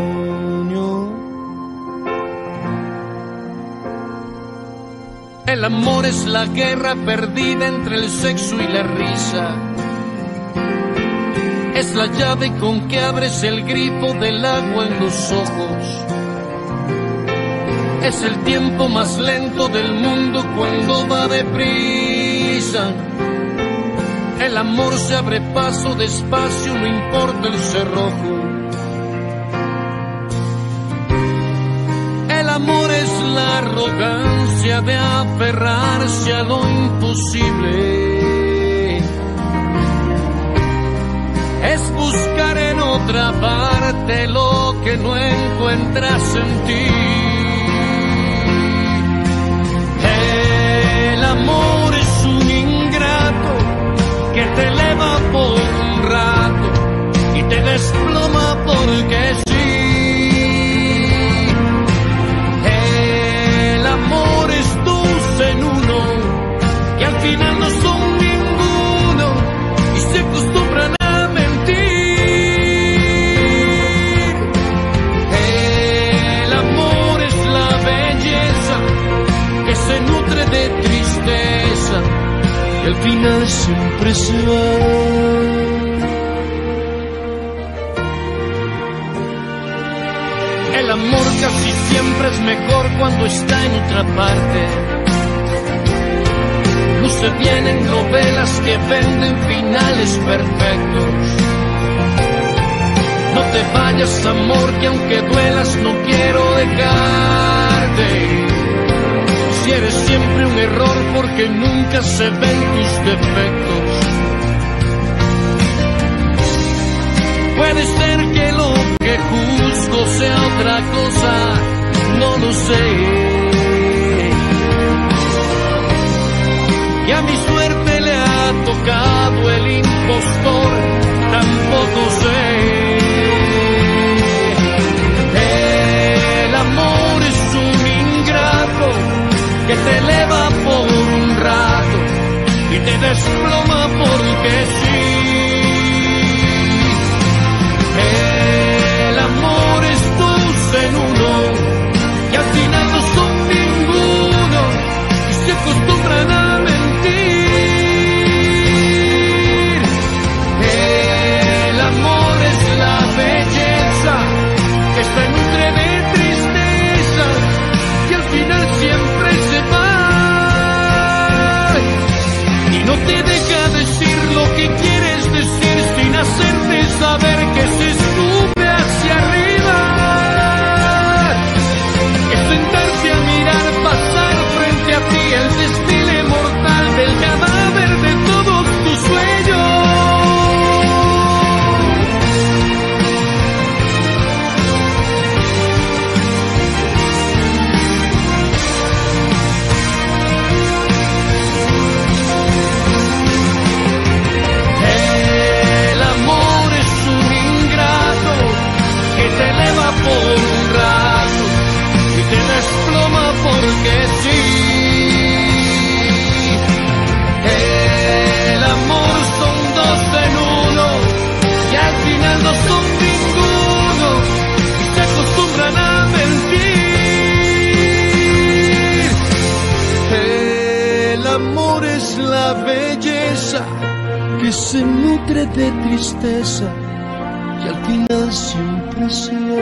El amor es la guerra perdida entre el sexo y la risa. Es la llave con que abres el grifo del agua en los ojos. Es el tiempo más lento del mundo cuando va deprisa. El amor se abre paso despacio, no importa el cerrojo. El amor es la arrogancia de aferrarse a lo imposible. Es buscar en otra parte lo que no encuentras en ti. El amor es un ingrato que te eleva por un rato y te desploma porque sí. El amor es dos en uno, que al final no son ninguno y se acostumbran a mentir. El amor es la belleza que se nutre de tristeza y al final siempre se va. El amor casi siempre es mejor cuando está en otra parte. No se vienen novelas que venden finales perfectos. No te vayas, amor, que aunque duelas no quiero dejarte. Si eres siempre un error porque nunca se ven tus defectos. Puede ser que lo que juzgo sea otra cosa, no lo sé. Y a mi suerte le ha tocado el impostor, tampoco sé. El amor es un ingrato que te eleva por un rato y te desploma porque sí. El amor es dos en uno y al final no son ninguno y se acostumbran a mentir. El amor es la belleza que se nutre de tristeza y al final siempre se va y no te deja decir lo que quieres decir sin hacerte saber que se sube hacia arriba. Es sentarte a mirar pasar frente a ti el desfile mortal del cadáver de todos tus sueños. Te eleva por un rato y te desploma porque sí. El amor son dos en uno y al final no son ninguno y se acostumbran a mentir. El amor es la belleza que se nutre de tristeza y al final siempre se va.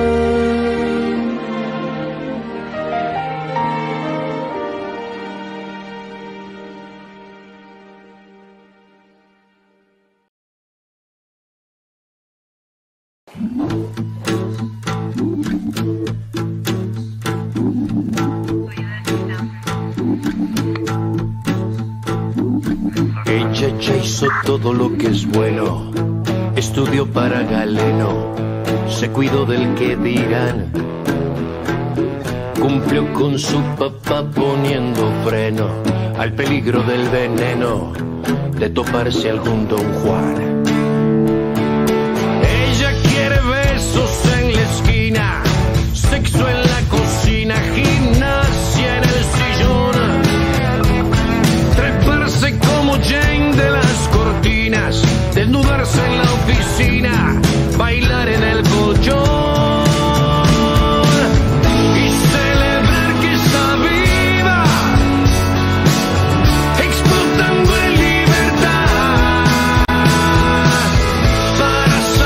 Ella ya hizo todo lo que es bueno. Estudió para Galeno, se cuidó del que dirán. Cumplió con su papá poniendo freno al peligro del veneno de toparse algún Don Juan. Ella quiere besos en la esquina, sexo en la cocina, gimnasia en el sillón, treparse como Jane de las cortinas, desnudarse en la oficina, bailar en el colchón y celebrar que está viva, explotando en libertad para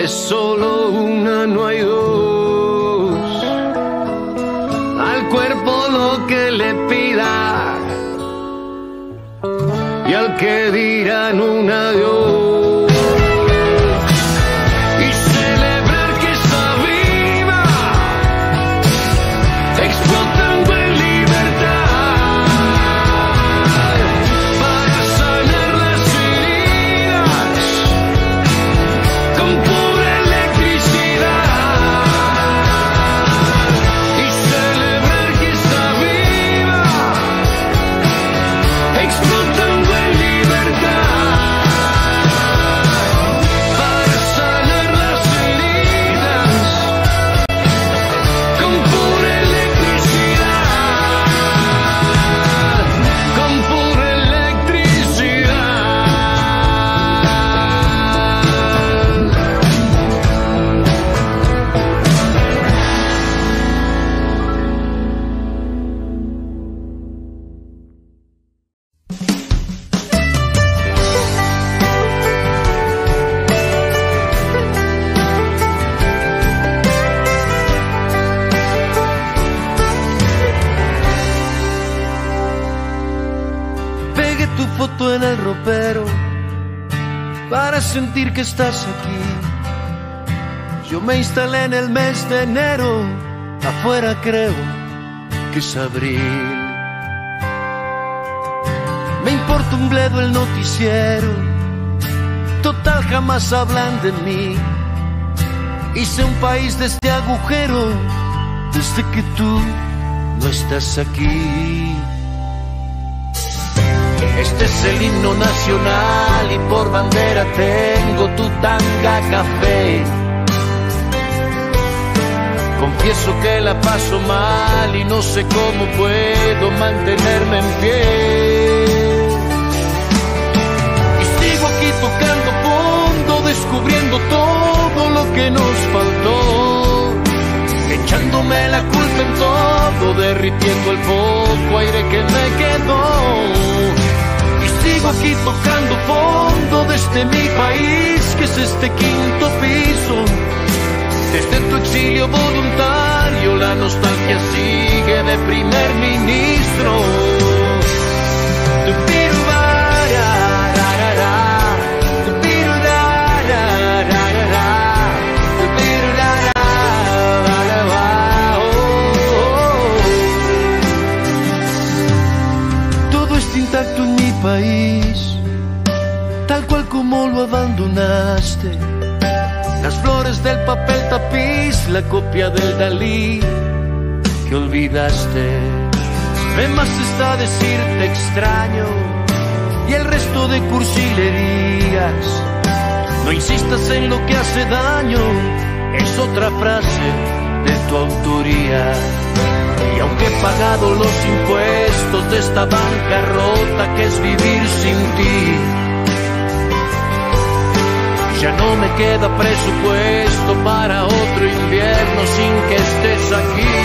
es solo una, no hay dos. Al cuerpo lo que le pida y al que dirán un adiós. Y celebrar que está viva, explotando en libertad, para sanar las heridas con pura electricidad. Y celebrar que está viva, explotando en libertad, para sanar las heridas con pura electricidad, con pura electricidad. Pegué tu foto en el ropero para sentir que estás aquí. Yo me instalé en el mes de enero, afuera creo que es abril. Me importa un bledo el noticiero, total jamás hablan de mí. Hice un país de este agujero desde que tú no estás aquí. Este es el himno nacional y por bandera tengo tu tanga café. Confieso que la paso mal y no sé cómo puedo mantenerme en pie. Y sigo aquí tocando fondo, descubriendo todo lo que nos faltó, echándome la culpa en todo, derritiendo el poco aire que me quedó. Sigo aquí tocando fondo desde mi país, que es este quinto piso. Desde tu exilio voluntario la nostalgia sigue de primer ministro. Todo está intacto en mi país, tal cual como lo abandonaste. Las flores del papel tapiz, la copia del Dalí que olvidaste. De más está decirte extraño y el resto de cursilerías. No insistas en lo que hace daño, es otra frase de tu autoría. Y aunque he pagado los impuestos de esta bancarrota que es vivir sin ti, ya no me queda presupuesto para otro invierno sin que estés aquí.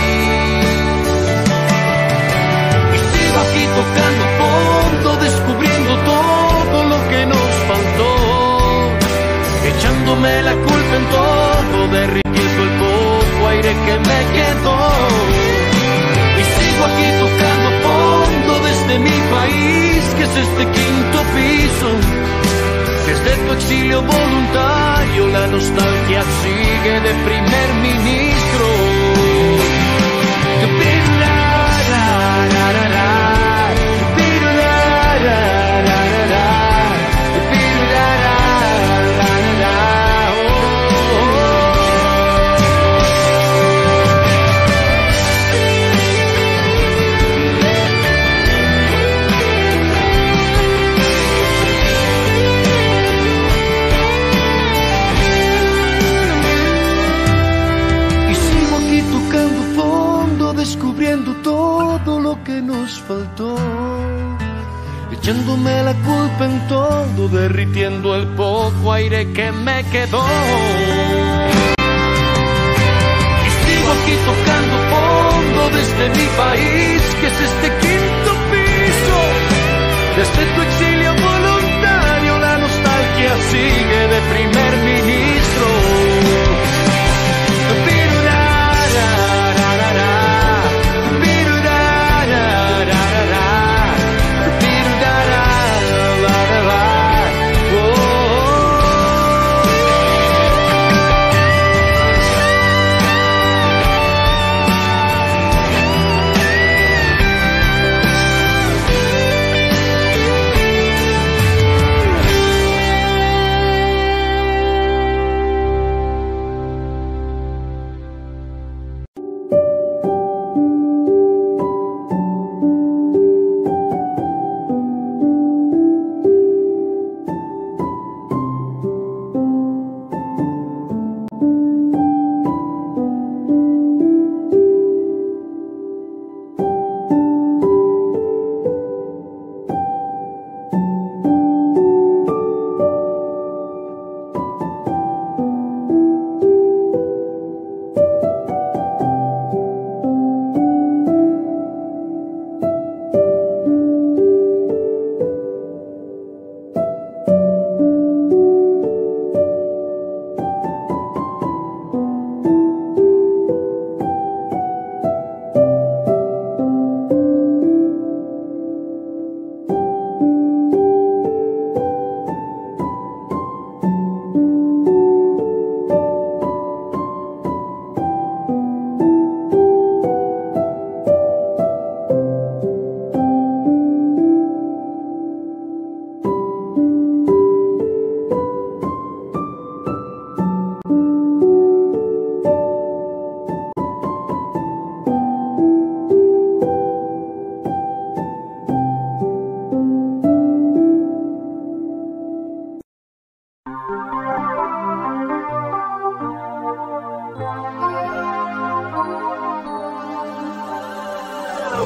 Y sigo aquí tocando fondo, descubriendo todo lo que nos faltó, echándome la culpa en todo, derritiendo el poco aire que me quedó. Y sigo aquí tocando fondo desde mi país, que es este quinto piso. Desde tu exilio voluntario la nostalgia sigue de primer ministro. Descubriendo todo lo que nos faltó, echándome la culpa en todo, derritiendo el poco aire que me quedó. Y sigo aquí tocando fondo desde mi país, que es este quinto piso. Desde tu exilio voluntario la nostalgia sigue de primer ministro.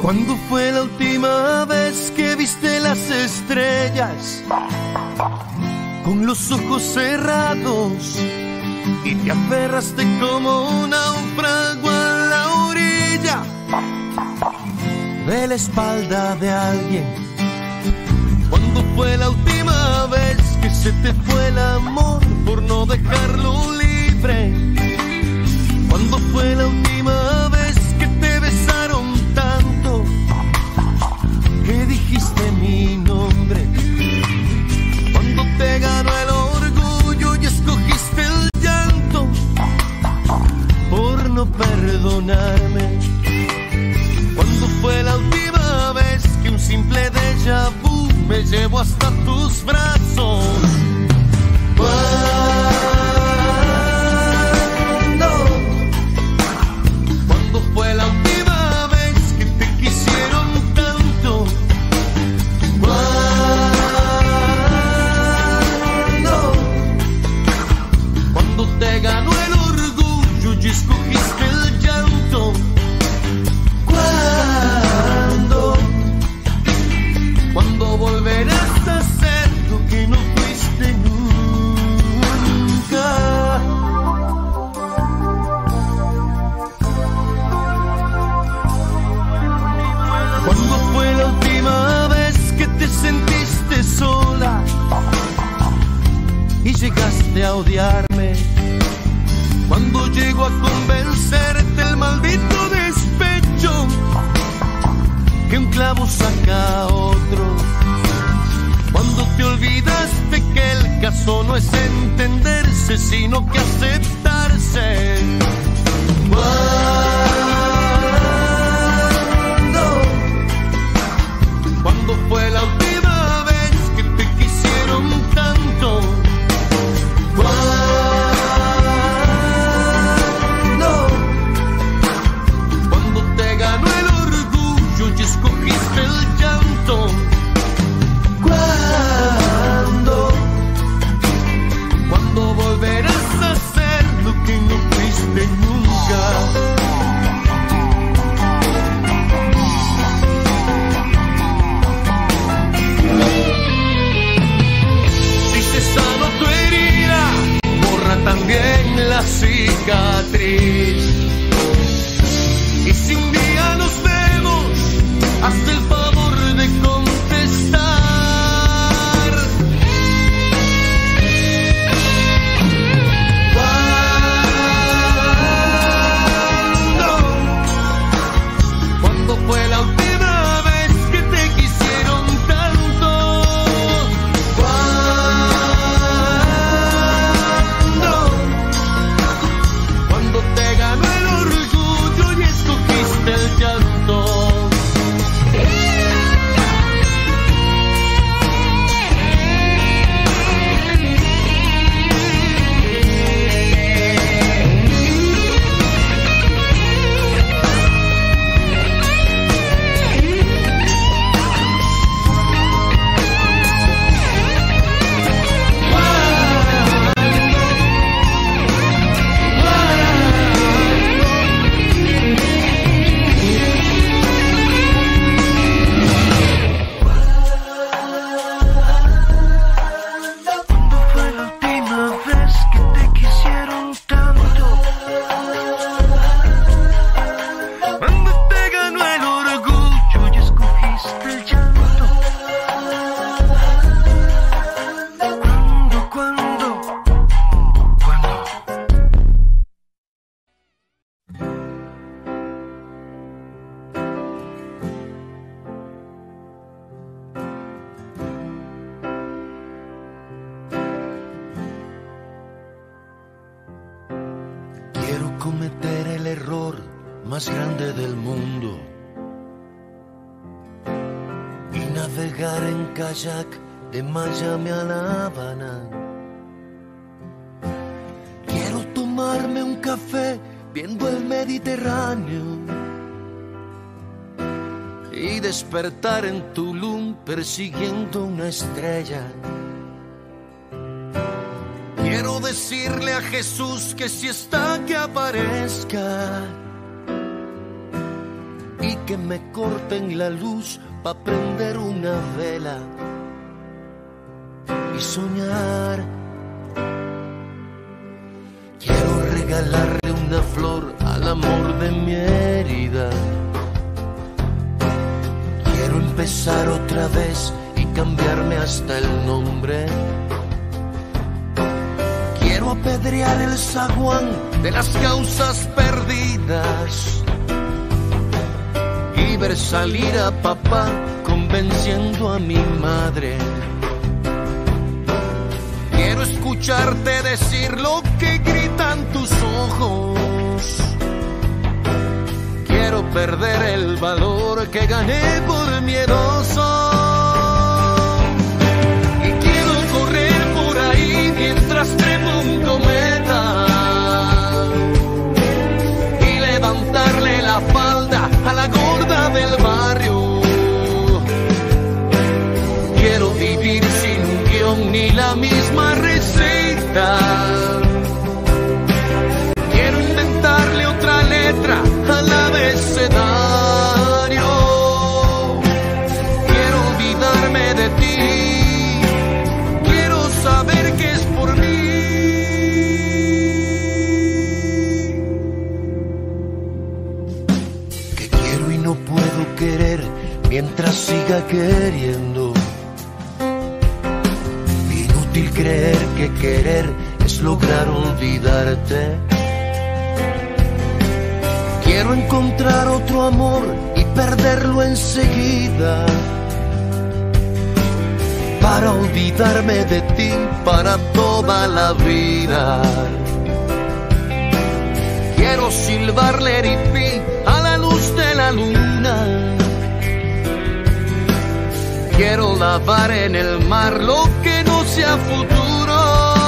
¿Cuándo fue la última vez que viste las estrellas con los ojos cerrados y te aferraste como un náufrago a la orilla de la espalda de alguien? ¿Cuándo fue la última vez que se te fue el amor por no dejarlo libre? ¿Cuándo fue la última vez que te besaron tanto que dijiste mi nombre? ¿Cuándo te ganó el orgullo y escogiste el llanto por no perdonarme? ¿Cuándo fue la última vez que un simple déjà vu me llevó hasta tus brazos? ¿Cuándo? ¿Cuándo fue la última vez que te quisieron tanto? ¿Cuándo? Cuando te ganó el orgullo y escogiste el llanto. ¿Cuándo? ¿Cuándo volverás a ser lo que no fuiste nunca? ¿Cuándo fue la última vez que te sentiste sola y llegaste a odiarme? ¿Cuándo llegó a convencerte el maldito despecho que un clavo saca a otro? Cuando te olvidaste que el caso no es entenderse, sino que aceptarse. ¿Cuándo? ¿Cuándo fue la última vez que te quisieron tanto? ¿Cuándo? Cuando te ganó el orgullo y escogiste el llanto. ¿Cuándo? ¿Cuándo volverás a ser lo que no fuiste nunca? Si se sanó tu herida, borra también la cicatriz. Y si un día nos vemos, hazte el favor de contestar. ¿Cuándo? ¿Cuándo fue la última vez que te quisieron tanto? ¿Cuándo? Cuando te ganó el orgullo y escogiste el llanto. Cometer el error más grande del mundo y navegar en kayak de Miami a La Habana. Quiero tomarme un café viendo el Mediterráneo y despertar en Tulum persiguiendo una estrella. Quiero decirle a Jesús que si está que aparezca y que me corten la luz pa' prender una vela y soñar. Quiero regalarle una flor al amor de mi herida. Quiero empezar otra vez y cambiarme hasta el nombre. Quiero apedrear el zaguán de las causas perdidas y ver salir a papá convenciendo a mi madre. Quiero escucharte decir lo que gritan tus ojos. Quiero perder el valor que gané por miedoso. Y quiero correr por ahí mientras trepo un cometa y levantarle la falda a la gorda del barrio. Quiero vivir sin un guión ni la misma receta. Quiero inventarle otra letra al abecedario. Quiero olvidarme de ti. Quiero saber que es por mí. Que quiero y no puedo querer mientras siga queriendo. Inútil creer que querer es lograr olvidarte. Quiero encontrar otro amor y perderlo enseguida, para olvidarme de ti para toda la vida. Quiero silbarle ripí a la luz de la luna. Quiero lavar en el mar lo que no sea futuro.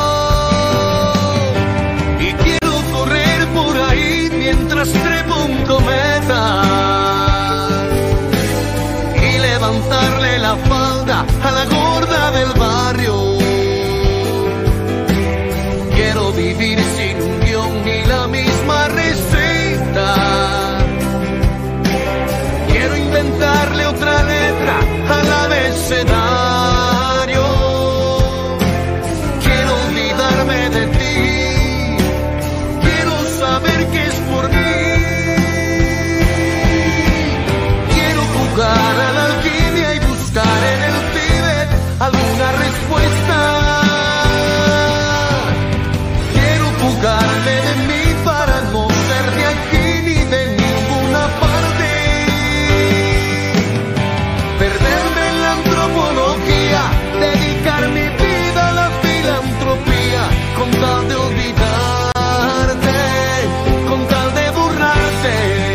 Y quiero correr por ahí mientras trepo un cometa y levantarle la falda a la gorda del barrio. Quiero vivir sin un guión ni la misma receta. Quiero inventarle otra letra al abecedario. Quiero olvidarme de ti. Quiero saber que es por mí. Quiero jugar a la alquimia y buscar en el Tíbet alguna respuesta. Quiero fugarme de mí para no ser de aquí ni de ninguna parte. Perderme en la antropología, dedicar mi vida a la filantropía, con tal de olvidarte, con tal de burlarte.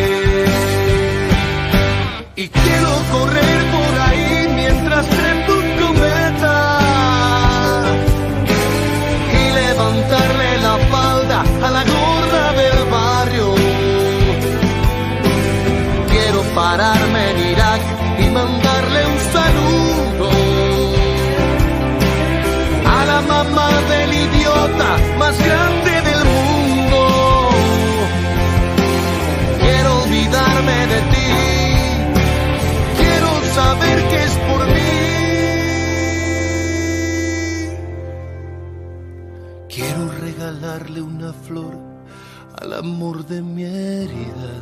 Y quiero correr por ahí mientras trepo un cometa y levantarle la falda a la gorda del barrio. Quiero pararme en Irak y mandarle un saludo a la mamá del idiota más grande del mundo. Quiero olvidarme de ti. Quiero saber que es por mí. Quiero regalarle una flor al amor de mi herida.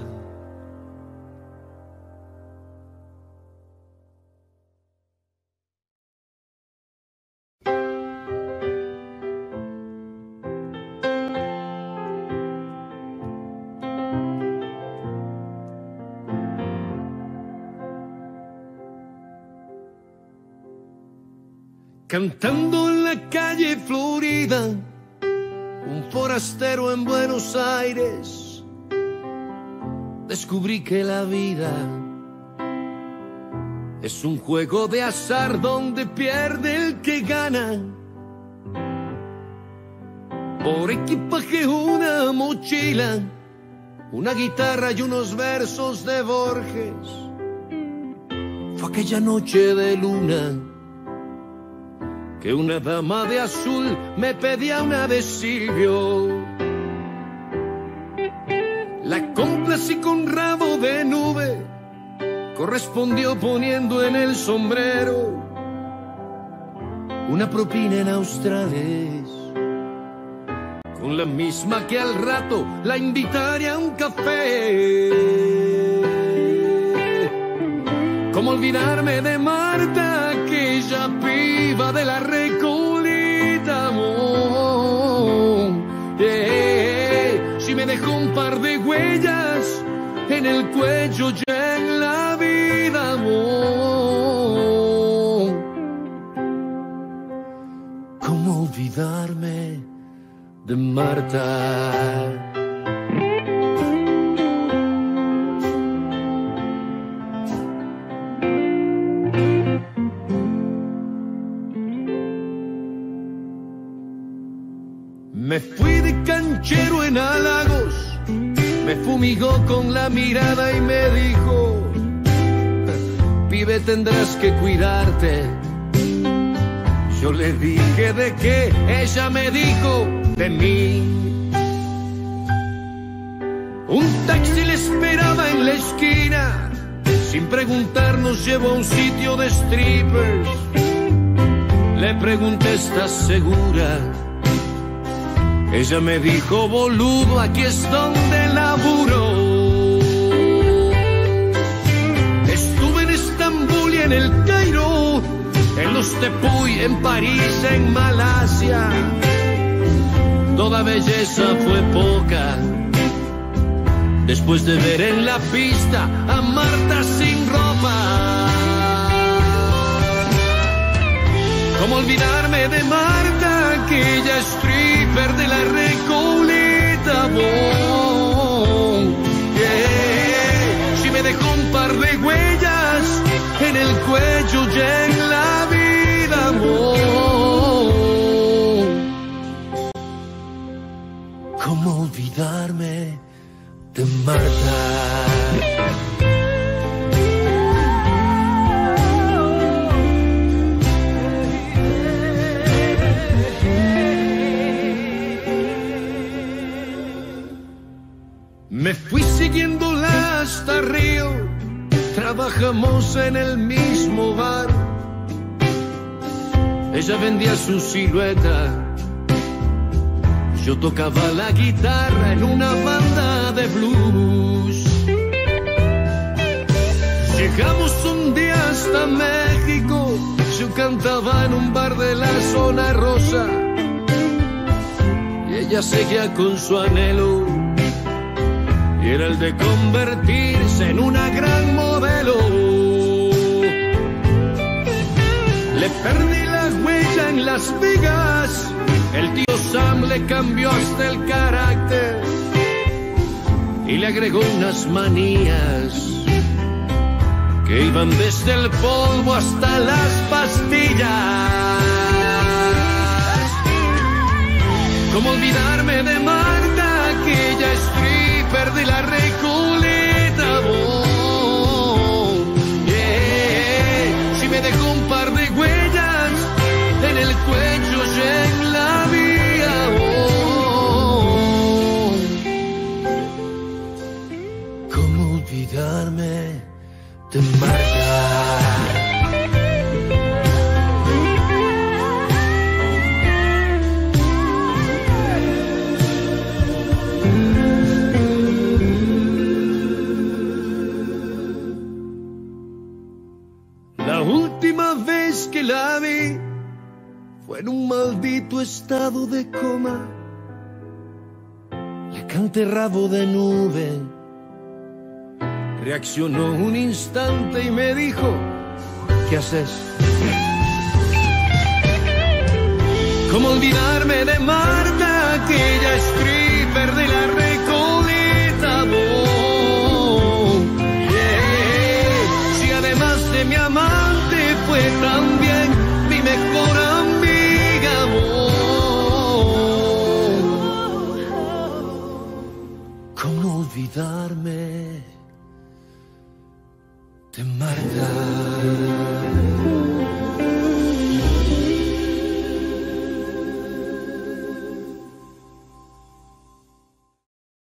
Cantando en la calle Florida, un forastero en Buenos Aires, descubrí que la vida es un juego de azar donde pierde el que gana. Por equipaje una mochila, una guitarra y unos versos de Borges. Fue aquella noche de luna que una dama de azul me pedía una de Silvio. La complací con rabo de nube correspondió poniendo en el sombrero una propina en australes, con la misma que al rato la invitaría a un café. ¿Cómo olvidarme de Marta, aquella piba de la Recoleta, amor? Yeah. Si me dejó un par de huellas en el cuello y en la vida, amor. ¿Cómo olvidarme de Marta? Me fui de canchero en halagos, me fumigó con la mirada y me dijo: pibe, tendrás que cuidarte. Yo le dije de qué, ella me dijo de mí. Un taxi le esperaba en la esquina, sin preguntar nos llevó a un sitio de strippers. Le pregunté: ¿estás segura? Ella me dijo: boludo, aquí es donde laburo. Estuve en Estambul y en el Cairo, en los Tepuy, en París, en Malasia. Toda belleza fue poca después de ver en la pista a Marta sin ropa. ¿Cómo olvidarme de Marta, aquella stripper de la Recoleta, oh, yeah. Si me dejó un par de huellas en el cuello y en la vida, amor. ¿Cómo olvidarme de Marta? Me fui siguiéndola hasta Río, trabajamos en el mismo bar. Ella vendía su silueta, yo tocaba la guitarra en una banda de blues. Llegamos un día hasta México, yo cantaba en un bar de la zona rosa y ella seguía con su anhelo, y era el de convertirse en una gran modelo. Le perdí la huella en Las Vegas, el tío Sam le cambió hasta el carácter y le agregó unas manías que iban desde el polvo hasta las pastillas. ¿Cómo olvidarme de Marta, aquella stripper de la Recoleta, oh, yeah. Si me dejó un par de huellas en el cuello y en la vía, oh. ¿Cómo olvidarme de Marta? La última vez que la vi fue en un maldito estado de coma. Le canté rabo de nube, reaccionó un instante y me dijo: ¿qué haces? ¿Cómo olvidarme de Marta, aquella stripper de la Recoleta, oh, yeah. Si además de mi amante fue también mi mejor amiga, oh. ¿Cómo olvidarme de Marta?